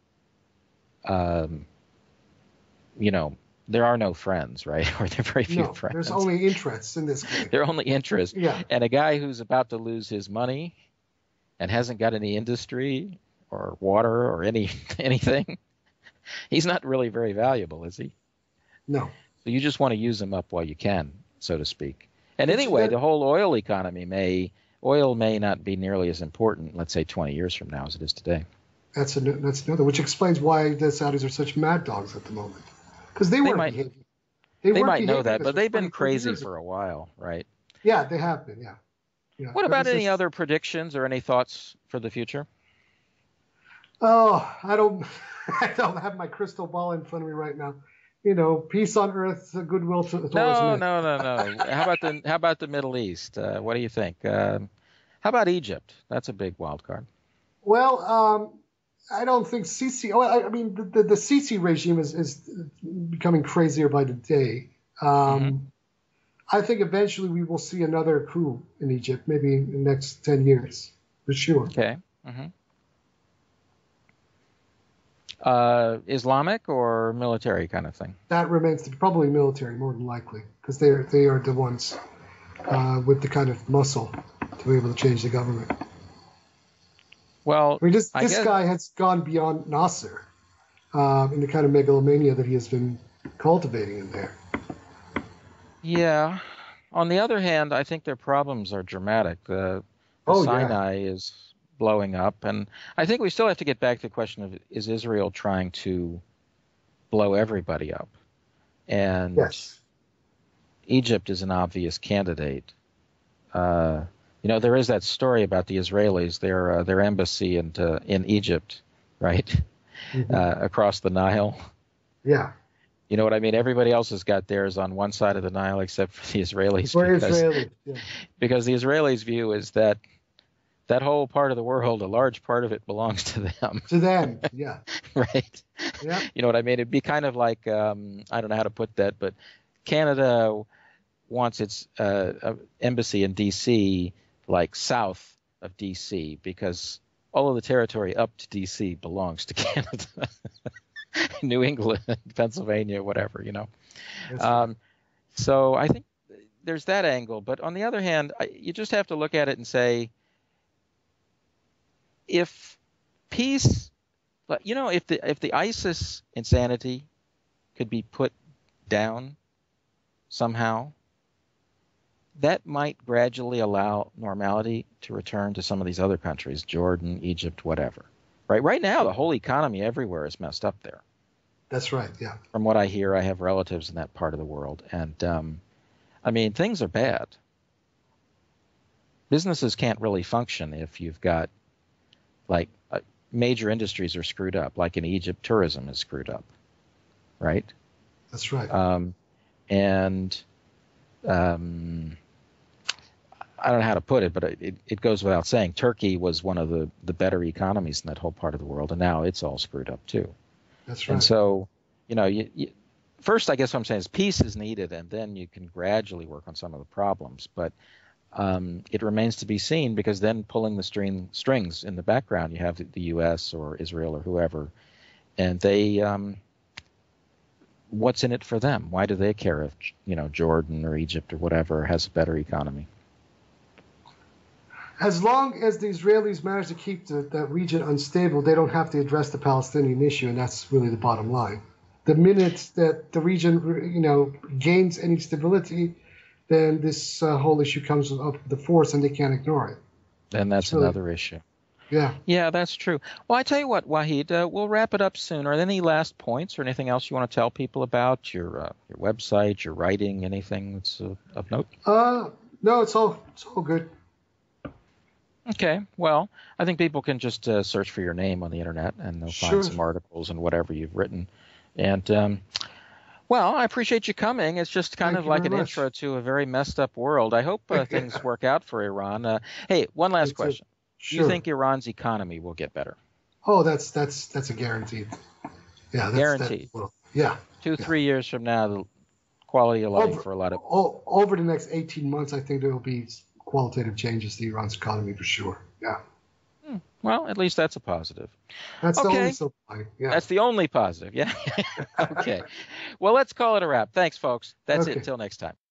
um, you know, there are no friends, right? Or there are very few no, friends. There's only interests in this game. There are only interests. Yeah. And a guy who's about to lose his money and hasn't got any industry or water or any anything, he's not really very valuable, is he? No. So you just want to use him up while you can, so to speak. And It's anyway, that, the whole oil economy may, oil may not be nearly as important, let's say twenty years from now, as it is today. That's, a, that's another, which explains why the Saudis are such mad dogs at the moment. Because they, They weren't might, behaving. They, weren't might know behaving that, this but for they've been twenty, crazy years for ago. a while, right? Yeah, they have been, yeah. yeah. What Ever about any since- other predictions or any thoughts for the future? Oh, I don't, I don't have my crystal ball in front of me right now. You know, peace on earth, goodwill to, towards No, men. no, no, no. How about the How about the Middle East? Uh, what do you think? Um, how about Egypt? That's a big wild card. Well, um, I don't think Sisi. Oh, I, I mean, the, the, the Sisi regime is, is becoming crazier by the day. Um, Mm-hmm. I think eventually we will see another coup in Egypt, maybe in the next ten years, for sure. Okay. Mm-hmm. Uh, Islamic or military kind of thing? That remains to be probably military, more than likely, because they are they are the ones uh, with the kind of muscle to be able to change the government. Well, I mean, this I this guess, guy has gone beyond Nasser uh, in the kind of megalomania that he has been cultivating in there. yeah. On the other hand, I think their problems are dramatic. The, the Oh, yeah. Sinai is blowing up, and I think we still have to get back to the question of, is Israel trying to blow everybody up? And Yes. Egypt is an obvious candidate. Uh, you know, there is that story about the Israelis, their uh, their embassy in uh, in Egypt, right, Mhm. uh, across the Nile. Yeah. You know what I mean? Everybody else has got theirs on one side of the Nile except for the Israelis. We're because, Israeli. Yeah. because the Israelis' view is that that whole part of the world, a large part of it belongs to them, To them. Yeah. right? Yeah. You know what I mean? It'd be kind of like, um, I don't know how to put that, but Canada wants its uh, uh, embassy in D C like south of D C because all of the territory up to D C belongs to Canada. New England, Pennsylvania, whatever, you know. That's Um, right. so I think there's that angle. But on the other hand, I, you just have to look at it and say, if peace, but, you know, if the if the ISIS insanity could be put down somehow, that might gradually allow normality to return to some of these other countries, Jordan, Egypt, whatever. Right? Right now, the whole economy everywhere is messed up there. That's right. Yeah. From what I hear, I have relatives in that part of the world, and um, I mean, things are bad. Businesses can't really function if you've got, like, uh, major industries are screwed up. Like in Egypt, tourism is screwed up, right? That's right. Um, and um, I don't know how to put it, but it, it goes without saying, Turkey was one of the, the better economies in that whole part of the world, and now it's all screwed up too. That's right. And so, you know, you, you, first, I guess what I'm saying is peace is needed, and then you can gradually work on some of the problems. But um, it remains to be seen, because then pulling the string, strings in the background, you have the, the U S or Israel or whoever, and they, um, what's in it for them? Why do they care if, you know, Jordan or Egypt or whatever has a better economy? As long as the Israelis manage to keep the, that region unstable, they don't have to address the Palestinian issue, and that's really the bottom line. The minute that the region, you know, gains any stability, then this uh, whole issue comes up with the force, and they can't ignore it. And that's really, another issue. Yeah. Yeah, that's true. Well, I tell you what, Wahid, uh, we'll wrap it up soon. Are there any last points or anything else you want to tell people about your uh, your website, your writing, anything that's uh, of note? Uh, no, it's all it's all good. Okay. Well, I think people can just uh, search for your name on the internet, and they'll Sure. find some articles and whatever you've written. And um, well, I appreciate you coming. It's just kind Thank of you like very an much. intro to a very messed up world. I hope uh, things work out for Iran. Uh, hey, one last It's a- question. Sure. Do you think Iran's economy will get better? Oh, that's that's that's a guaranteed. Yeah, that's Guaranteed. That, well, yeah. Two, Yeah. three years from now, the quality of life Over, for a lot of o- over the next eighteen months, I think there will be qualitative changes to Iran's economy for sure. Yeah. Hmm. Well, at least that's a positive. That's the Okay. only silver lining. Yeah. That's the only positive. Yeah. Okay. Well, let's call it a wrap. Thanks, folks. That's Okay. it. Until next time.